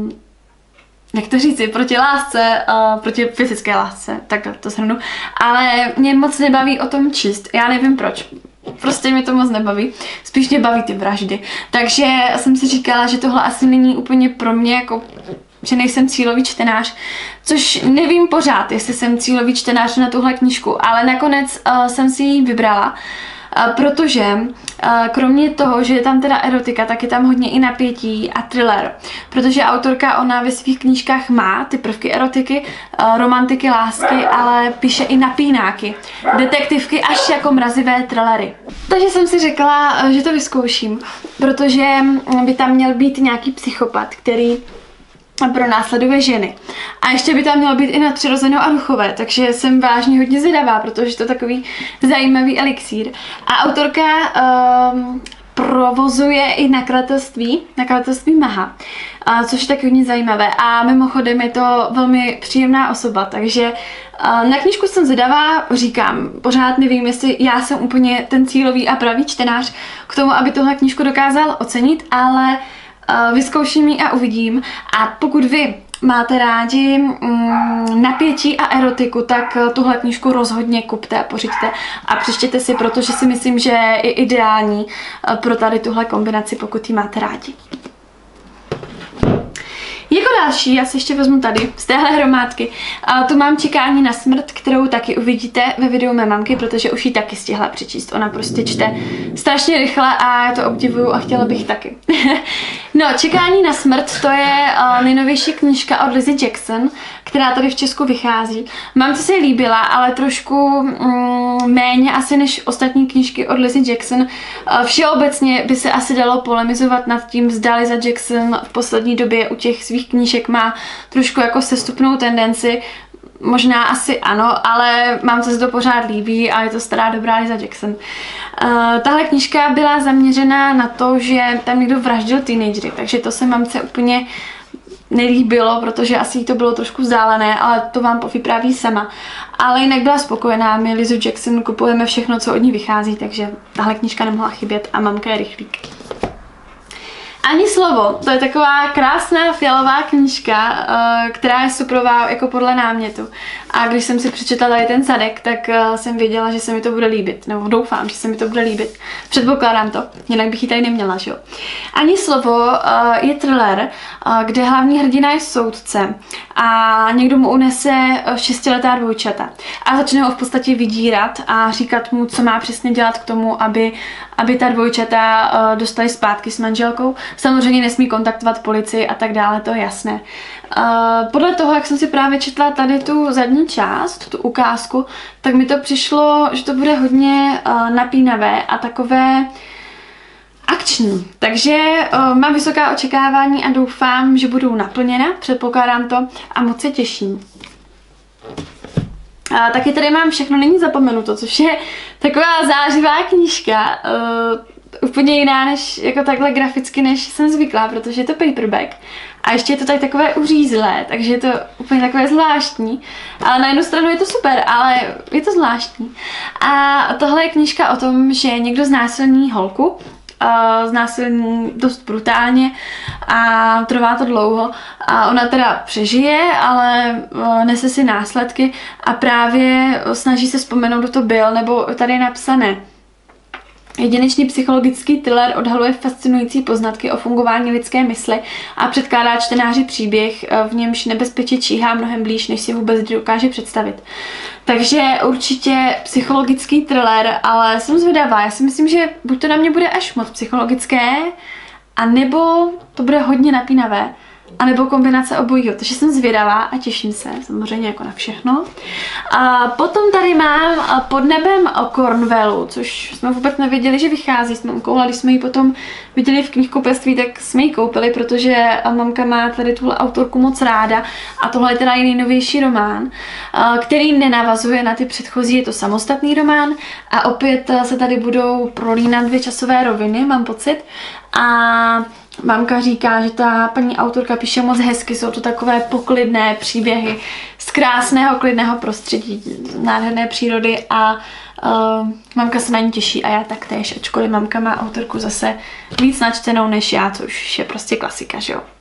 jak to říci, proti lásce, proti fyzické lásce, tak to shrnu, ale mě moc nebaví o tom číst, já nevím proč, prostě mě to moc nebaví, spíš mě baví ty vraždy, takže jsem si říkala, že tohle asi není úplně pro mě, jako že nejsem cílový čtenář, což nevím pořád, jestli jsem cílový čtenář na tuhle knížku, ale nakonec jsem si ji vybrala, protože kromě toho, že je tam teda erotika, tak je tam hodně i napětí a thriller, protože autorka ona ve svých knížkách má ty prvky erotiky, romantiky, lásky, ale píše i napínáky, detektivky až jako mrazivé thrillery. Takže jsem si řekla, že to vyzkouším, protože by tam měl být nějaký psychopat, který pronásleduje ženy. A ještě by tam mělo být i nadpřirozené a duchové, takže jsem vážně hodně zvědavá, protože to je takový zajímavý elixír. A autorka provozuje i nakladatelství Maha, což je taky hodně zajímavé. A mimochodem je to velmi příjemná osoba, takže na knížku jsem zvědavá, říkám, pořád nevím, jestli já jsem úplně ten cílový a pravý čtenář k tomu, aby tohle knížku dokázal ocenit, ale vyzkouším ji a uvidím. A pokud vy máte rádi napětí a erotiku, tak tuhle knížku rozhodně kupte a pořiďte a přečtěte si, protože si myslím, že je ideální pro tady tuhle kombinaci, pokud ji máte rádi. Jako další, já si ještě vezmu tady z téhle hromádky. Tu mám Čekání na smrt, kterou taky uvidíte ve videu mé mamky, protože už ji taky stihla přečíst. Ona prostě čte strašně rychle a já to obdivuju a chtěla bych taky. No, Čekání na smrt, to je nejnovější knížka od Lizzie Jackson, která tady v Česku vychází. Mamce se líbila, ale trošku méně asi než ostatní knížky od Lizzie Jackson. Všeobecně by se asi dalo polemizovat nad tím, zda Lizzie Jackson v poslední době u těch svých knížek má trošku jako sestupnou tendenci. Možná asi ano, ale mamce se to pořád líbí a je to stará dobrá Lizzie Jackson. Tahle knížka byla zaměřená na to, že tam někdo vraždil teenagery, takže to se mamce úplně nelíbilo, protože asi jí to bylo trošku vzdálené, ale to vám povypráví sama. Ale jinak byla spokojená, my Lizzie Jackson kupujeme všechno, co od ní vychází, takže tahle knížka nemohla chybět a mamka je rychlík. Ani slovo, to je taková krásná fialová knížka, která je suprová jako podle námětu. A když jsem si přečetla tady ten sadek, tak jsem věděla, že se mi to bude líbit. Nebo doufám, že se mi to bude líbit. Předpokládám to, jinak bych ji tady neměla, že jo. Ani slovo je thriller, kde hlavní hrdina je soudce a někdo mu unese 6letá dvojčata. A začne ho v podstatě vydírat a říkat mu, co má přesně dělat k tomu, aby ta dvojčata dostali zpátky s manželkou. Samozřejmě nesmí kontaktovat policii a tak dále, to je jasné. Podle toho, jak jsem si právě četla tady tu zadní část, tu ukázku, tak mi to přišlo, že to bude hodně napínavé a takové akční. Takže mám vysoká očekávání a doufám, že budou naplněna, předpokládám to a moc se těším. Taky tady mám Všechno není zapomenuto, což je taková zářivá knížka, úplně jiná než, jako takhle graficky, než jsem zvyklá, protože je to paperback. A ještě je to tady takové uřízlé, takže je to úplně takové zvláštní. Ale na jednu stranu je to super, ale je to zvláštní. A tohle je knížka o tom, že někdo znásilní holku, znásilní dost brutálně a trvá to dlouho a ona teda přežije, ale nese si následky a právě snaží se vzpomenout, kdo to byl, nebo tady je napsané. Jedinečný psychologický thriller odhaluje fascinující poznatky o fungování lidské mysli a předkládá čtenáři příběh, v němž nebezpečí číhá mnohem blíž, než si vůbec dokáže představit. Takže určitě psychologický thriller, ale jsem zvědavá. Já si myslím, že buď to na mě bude až moc psychologické, anebo to bude hodně napínavé. A nebo kombinace obojího, takže jsem zvědavá a těším se, samozřejmě jako na všechno. A potom tady mám Pod nebem Cornwallu, což jsme vůbec nevěděli, že vychází s mamkou, ale když jsme ji potom viděli v knihkupectví, tak jsme ji koupili, protože mamka má tady tuhle autorku moc ráda a tohle je teda její nejnovější román, který nenavazuje na ty předchozí, je to samostatný román a opět se tady budou prolínat dvě časové roviny, mám pocit. A mamka říká, že ta paní autorka píše moc hezky, jsou to takové poklidné příběhy z krásného, klidného prostředí, nádherné přírody a mamka se na ní těší a já taktéž, ačkoliv mamka má autorku zase víc načtenou než já, což je prostě klasika, že jo.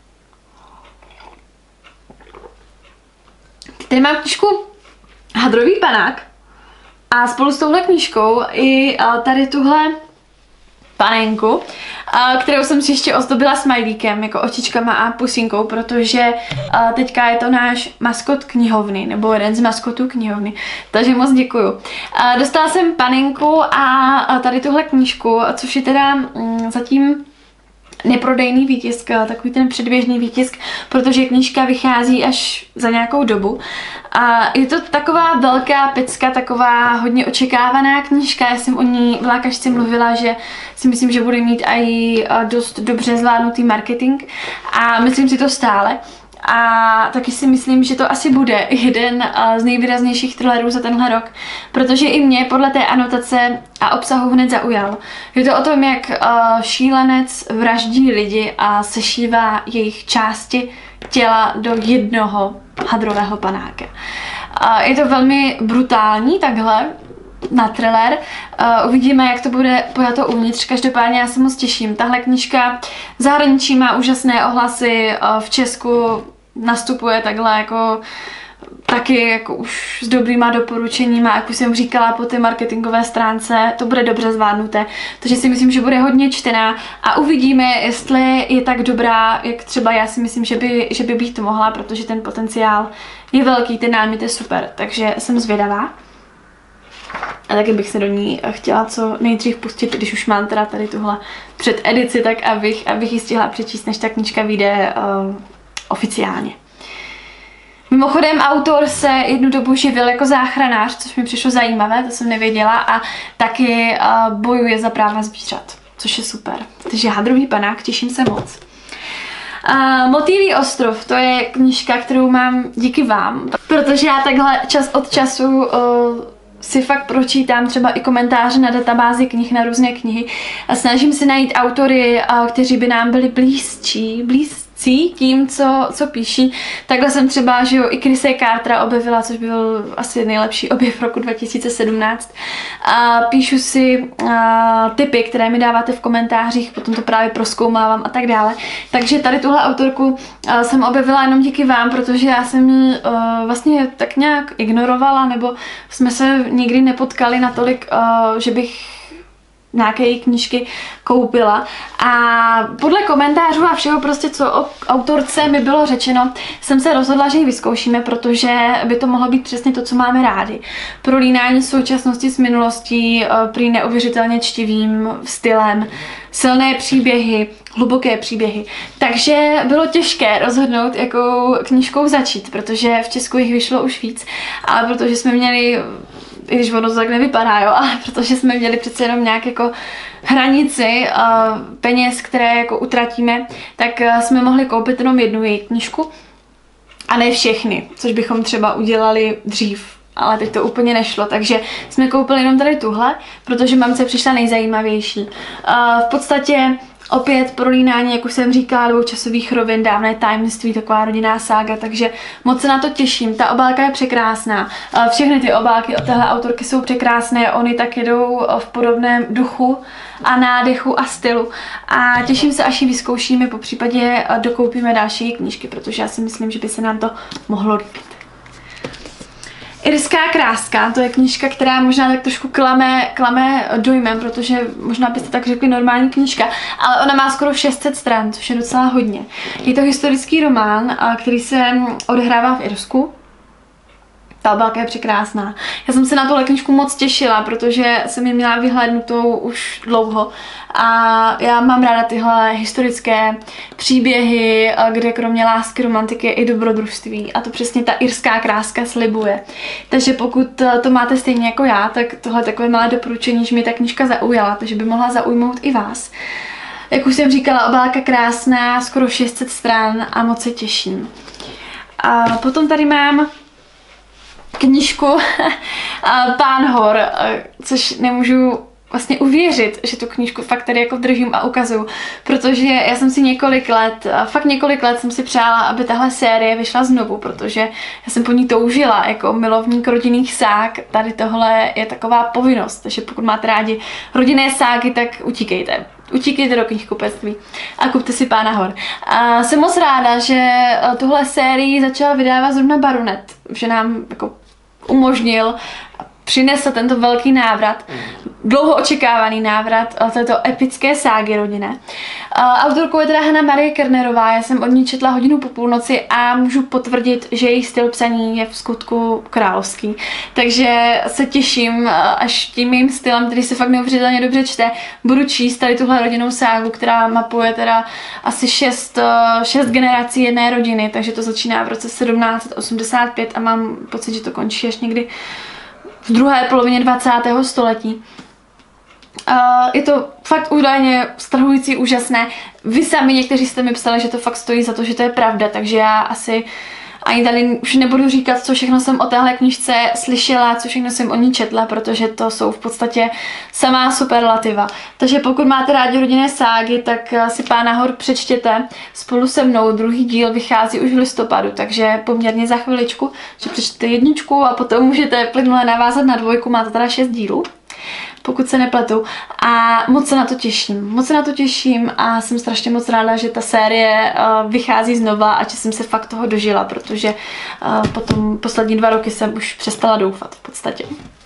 Tady mám knížku Hadrový panák a spolu s touhle knížkou i tady tuhle panenku, kterou jsem si ještě ozdobila smajlíkem, jako očičkama a pusínkou, protože teďka je to náš maskot knihovny, nebo jeden z maskotů knihovny, takže moc děkuju. Dostala jsem panenku a tady tuhle knížku, což je teda zatím neprodejný výtisk, takový ten předběžný výtisk, protože knížka vychází až za nějakou dobu. A je to taková velká pecka, taková hodně očekávaná knížka. Já jsem o ní v Lákačce mluvila, že si myslím, že bude mít i dost dobře zvládnutý marketing a myslím si to stále. A taky si myslím, že to asi bude jeden z nejvýraznějších thrillerů za tenhle rok, protože i mě podle té anotace a obsahu hned zaujal. Je to o tom, jak šílenec vraždí lidi a sešívá jejich části těla do jednoho hadrového panáka. Je to velmi brutální takhle na thriller. Uvidíme, jak to bude pojato uvnitř. Každopádně já se moc těším. Tahle knížka v zahraničí má úžasné ohlasy, v Česku nastupuje takhle jako taky jako už s dobrýma doporučeníma, jak už jsem říkala, po té marketingové stránce to bude dobře zvládnuté, takže si myslím, že bude hodně čtená a uvidíme, jestli je tak dobrá, jak třeba já si myslím, že by být mohla, protože ten potenciál je velký, ten námět je super, takže jsem zvědavá. A taky bych se do ní chtěla co nejdřív pustit, když už mám teda tady tuhle přededici, tak abych ji stihla přečíst, než ta knížka vyjde oficiálně. Mimochodem, autor se jednu dobu živil jako záchranář, což mi přišlo zajímavé, to jsem nevěděla, a taky bojuje za práva zvířat, což je super. Takže Hadrový panák, těším se moc. Motýlí ostrov, to je knížka, kterou mám díky vám, protože já takhle čas od času si fakt pročítám třeba i komentáře na databázi knih na různé knihy a snažím se najít autory, kteří by nám byli blízcí tím, co píší. Takhle jsem třeba, že jo, i Chrisse Cartera objevila, což byl asi nejlepší objev roku 2017. A píšu si tipy, které mi dáváte v komentářích, potom to právě prozkoumávám a tak dále. Takže tady tuhle autorku jsem objevila jenom díky vám, protože já jsem ji vlastně tak nějak ignorovala, nebo jsme se nikdy nepotkali natolik, že bych nějaké její knížky koupila. A podle komentářů a všeho prostě, co o autorce mi bylo řečeno, jsem se rozhodla, že ji vyzkoušíme, protože by to mohlo být přesně to, co máme rádi. Prolínání současnosti s minulostí, prý neuvěřitelně čtivým stylem, silné příběhy, hluboké příběhy. Takže bylo těžké rozhodnout, jakou knížkou začít, protože v Česku jich vyšlo už víc, ale protože jsme měli, i když ono to tak nevypadá, jo, ale protože jsme měli přece jenom nějak jako hranici peněz, které jako utratíme, tak jsme mohli koupit jenom jednu její knížku a ne všechny, což bychom třeba udělali dřív, ale teď to úplně nešlo, takže jsme koupili jenom tady tuhle, protože mamce přišla nejzajímavější. V podstatě opět prolínání, jak už jsem říkala, dvoučasových rovin, dávné tajemství, taková rodinná sága, takže moc se na to těším. Ta obálka je překrásná. Všechny ty obálky od téhle autorky jsou překrásné, oni tak jedou v podobném duchu a nádechu a stylu. A těším se, až ji vyzkoušíme, popřípadě dokoupíme další knížky, protože já si myslím, že by se nám to mohlo líbit. Irská kráska, to je knížka, která možná tak trošku klame dojmem, protože možná byste tak řekli normální knížka, ale ona má skoro 600 stran, což je docela hodně. Je to historický román, který se odehrává v Irsku. Ta obálka je překrásná. Já jsem se na tuhle knížku moc těšila, protože jsem ji měla vyhlédnutou už dlouho a já mám ráda tyhle historické příběhy, kde kromě lásky, romantiky je i dobrodružství a to přesně ta irská kráska slibuje. Takže pokud to máte stejně jako já, tak tohle je takové malé doporučení, že mi ta knížka zaujala, takže by mohla zaujmout i vás. Jak už jsem říkala, obálka krásná, skoro 600 stran a moc se těším. A potom tady mám knížku Pán hor, což nemůžu vlastně uvěřit, že tu knížku fakt tady jako držím a ukazuju, protože já jsem si několik let jsem si přála, aby tahle série vyšla znovu, protože já jsem po ní toužila jako milovník rodinných sák, tady tohle je taková povinnost, takže pokud máte rádi rodinné ságy, tak utíkejte do knihkupectví a kupte si Pána hor. A jsem moc ráda, že tuhle sérii začala vydávat zrovna Baronet, že nám jako umožnil, přinesl tento velký návrat, dlouho očekávaný návrat této epické ságy rodinné. Autorkou je teda Hana Marie Kernerová, já jsem od ní četla Hodinu po půlnoci a můžu potvrdit, že její styl psaní je v skutku královský. Takže se těším, až tím mým stylem, který se fakt neuvěřitelně dobře čte, budu číst tady tuhle rodinnou ságu, která mapuje teda asi 6 generací jedné rodiny, takže to začíná v roce 1785 a mám pocit, že to končí až někdy v druhé polovině 20. století. Je to fakt údajně strhující, úžasné. Vy sami někteří jste mi psali, že to fakt stojí za to, že to je pravda, takže já asi ani tady už nebudu říkat, co všechno jsem o téhle knížce slyšela, co všechno jsem o ní četla, protože to jsou v podstatě samá superlativa. Takže pokud máte rádi rodinné ságy, tak si Pána hor přečtěte spolu se mnou. Druhý díl vychází už v listopadu, takže poměrně za chviličku, že přečtěte jedničku a potom můžete plynule navázat na dvojku, máte teda 6 dílů. pokud se nepletu. A moc se na to těším. Moc se na to těším a jsem strašně moc ráda, že ta série vychází znova a že jsem se fakt toho dožila, protože potom poslední 2 roky jsem už přestala doufat v podstatě.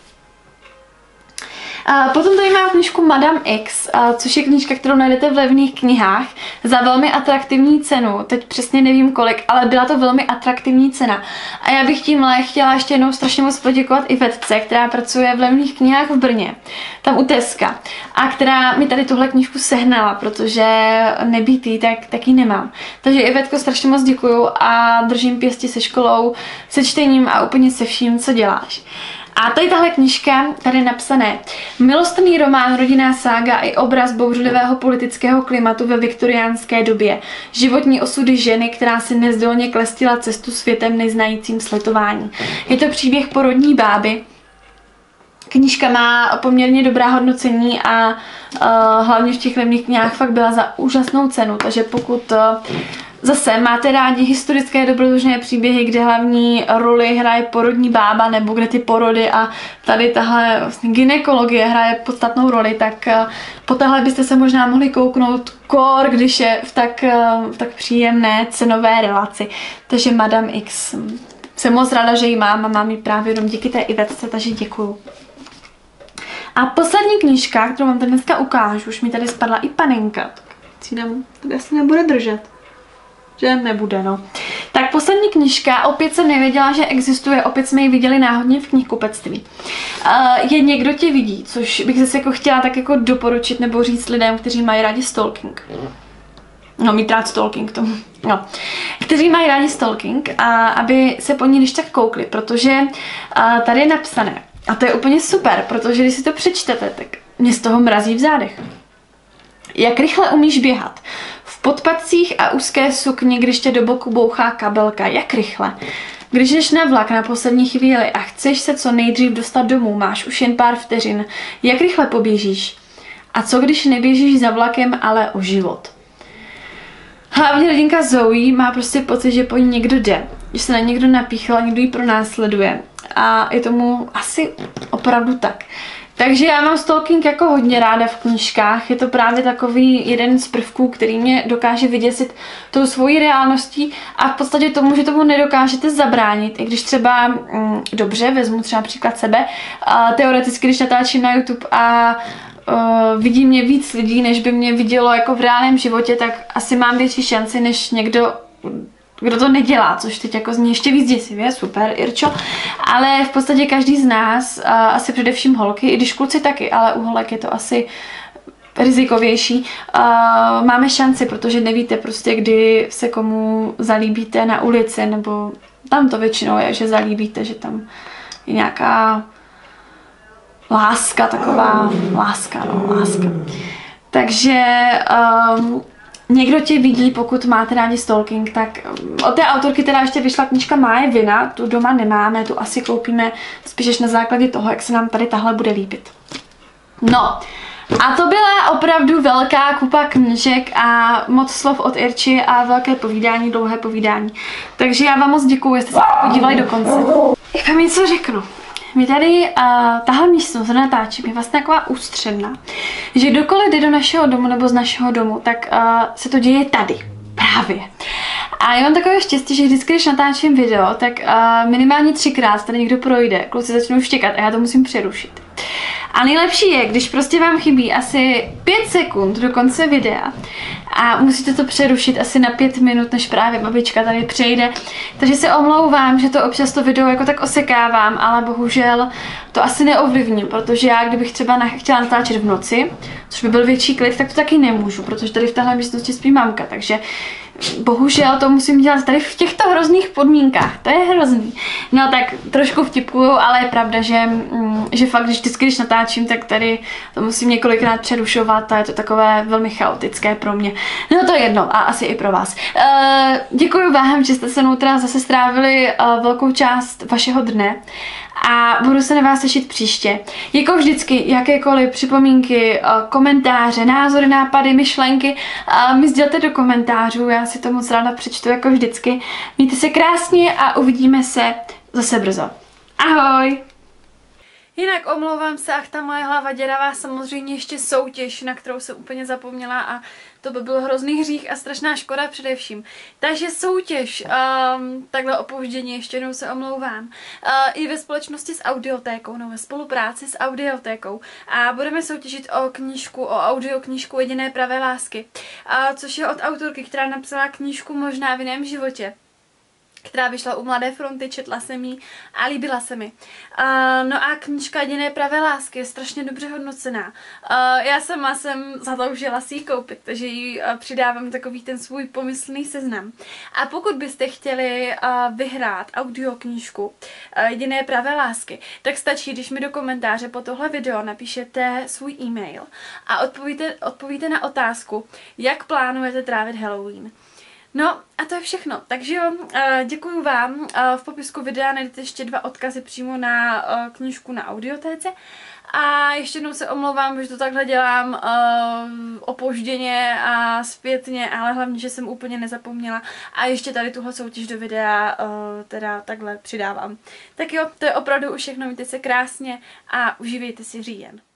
Potom tady mám knížku Madame X, což je knížka, kterou najdete v levných knihách za velmi atraktivní cenu. Teď přesně nevím kolik, ale byla to velmi atraktivní cena. A já bych tímhle chtěla ještě jednou strašně moc poděkovat Ivetce, která pracuje v levných knihách v Brně, tam u Teska, a která mi tady tuhle knížku sehnala, protože nebýt jí, tak ji nemám. Takže Ivetko, strašně moc děkuju a držím pěsti se školou, se čtením a úplně se vším, co děláš. A tady tahle knížka, tady je napsané: milostný román, rodinná sága i obraz bouřlivého politického klimatu ve viktoriánské době. Životní osudy ženy, která si nezdolně klestila cestu světem neznajícím slitování. Je to příběh porodní báby. Knížka má poměrně dobrá hodnocení a hlavně v těch levných knihách fakt byla za úžasnou cenu, takže pokud zase máte rádi historické dobrodružné příběhy, kde hlavní roli hraje porodní bába, nebo kde ty porody a tady tahle vlastně gynekologie hraje podstatnou roli, tak po tahle byste se možná mohli kouknout kor, když je v tak příjemné cenové relaci. Takže Madame X. Jsem moc ráda, že ji mám a mám ji právě jenom díky té Ivetce, takže děkuju. A poslední knížka, kterou vám tady dneska ukážu, už mi tady spadla i panenka, tak si dám, tady asi nebude držet. Že nebude, no. Tak poslední knížka, opět jsem nevěděla, že existuje, opět jsme ji viděli náhodně v knihkupectví. Je Někdo tě vidí, což bych zase jako chtěla tak jako doporučit nebo říct lidem, kteří mají rádi stalking. No, mít rád stalking tomu. No. Kteří mají rádi stalking, aby se po ní když tak koukli, protože tady je napsané. A to je úplně super, protože když si to přečtete, tak mě z toho mrazí v zádech. Jak rychle umíš běhat? V podpatcích a úzké sukni, když tě do boku bouchá kabelka. Jak rychle? Když jdeš na vlak na poslední chvíli a chceš se co nejdřív dostat domů, máš už jen pár vteřin. Jak rychle poběžíš? A co když neběžíš za vlakem, ale o život? Hlavně hrdinka Zoe má prostě pocit, že po ní někdo jde. Že se na někdo napíchl a někdo ji pronásleduje. A je tomu asi opravdu tak. Takže já mám stalking jako hodně ráda v knížkách. Je to právě takový jeden z prvků, který mě dokáže vyděsit tou svojí reálností a v podstatě tomu, že tomu nedokážete zabránit. I když třeba, dobře, vezmu třeba příklad sebe, teoreticky, když natáčím na YouTube a vidí mě víc lidí, než by mě vidělo jako v reálném životě, tak asi mám větší šanci, než někdo, kdo to nedělá, což teď jako zní ještě víc děsivě, super, Irčo, ale v podstatě každý z nás, asi především holky, i když kluci taky, ale u holek je to asi rizikovější, máme šanci, protože nevíte prostě, kdy se komu zalíbíte na ulici, nebo tam to většinou je, že zalíbíte, že tam je nějaká láska, taková láska. Takže Někdo tě vidí, pokud máte rádi stalking, tak od té autorky teda ještě vyšla knížka Má je vina, tu doma nemáme, tu asi koupíme spíš na základě toho, jak se nám tady tahle bude líbit. No, a to byla opravdu velká kupa knížek a moc slov od Irči a velké povídání, dlouhé povídání. Takže já vám moc děkuju, že jste se podívali do konce. Jak vám něco řeknu. My tady, tahle místnost natáčím je vlastně taková ústředná, že kdokoliv jde do našeho domu nebo z našeho domu, tak se to děje tady, právě. A já mám takové štěstí, že vždycky, když natáčím video, tak minimálně 3krát tady někdo projde, kluci začnou štěkat a já to musím přerušit. A nejlepší je, když prostě vám chybí asi 5 sekund do konce videa a musíte to přerušit asi na 5 minut, než právě babička tady přejde. Takže se omlouvám, že to občas to video jako tak osekávám, ale bohužel to asi neovlivním, protože já kdybych třeba chtěla natáčet v noci, což by byl větší klid, tak to taky nemůžu, protože tady v téhle místnosti spí mamka, takže bohužel to musím dělat tady v těchto hrozných podmínkách, to je hrozný. No tak trošku vtipkuju, ale je pravda, že fakt, když natáčím, tak tady to musím několikrát přerušovat a je to takové velmi chaotické pro mě. No to je jedno a asi i pro vás. Děkuji vám, že jste se mnou teda zase strávili velkou část vašeho dne a budu se na vás těšit příště. Jako vždycky, jakékoliv připomínky, komentáře, názory, nápady, myšlenky, mi sdělte do komentářů, já si to moc ráda přečtu jako vždycky. Mějte se krásně a uvidíme se zase brzo. Ahoj! Jinak omlouvám se, ach ta moje hlava děravá, samozřejmě ještě soutěž, na kterou jsem úplně zapomněla a to by byl hrozný hřích a strašná škoda především. Takže soutěž, takhle opoždění, ještě jednou se omlouvám, i ve společnosti s Audiotékou, no ve spolupráci s Audiotékou a budeme soutěžit o knížku, o audioknížku Jediné pravé lásky, což je od autorky, která napsala knížku Možná v jiném životě, která vyšla u Mladé fronty, četla jsem ji a líbila se mi. No a knížka Jediné pravé lásky je strašně dobře hodnocená. Já sama jsem zatoužila si ji koupit, takže ji přidávám takový ten svůj pomyslný seznam. A pokud byste chtěli vyhrát audioknížku Jediné pravé lásky, tak stačí, když mi do komentáře po tohle video napíšete svůj e-mail a odpovíte na otázku, jak plánujete trávit Halloween. No a to je všechno, takže jo, děkuju vám, v popisku videa najdete ještě 2 odkazy přímo na knížku na Audiotéce a ještě jednou se omlouvám, že to takhle dělám opožděně a zpětně, ale hlavně, že jsem úplně nezapomněla a ještě tady tuhle soutěž do videa teda takhle přidávám. Tak jo, to je opravdu už všechno, mějte se krásně a užívejte si říjen.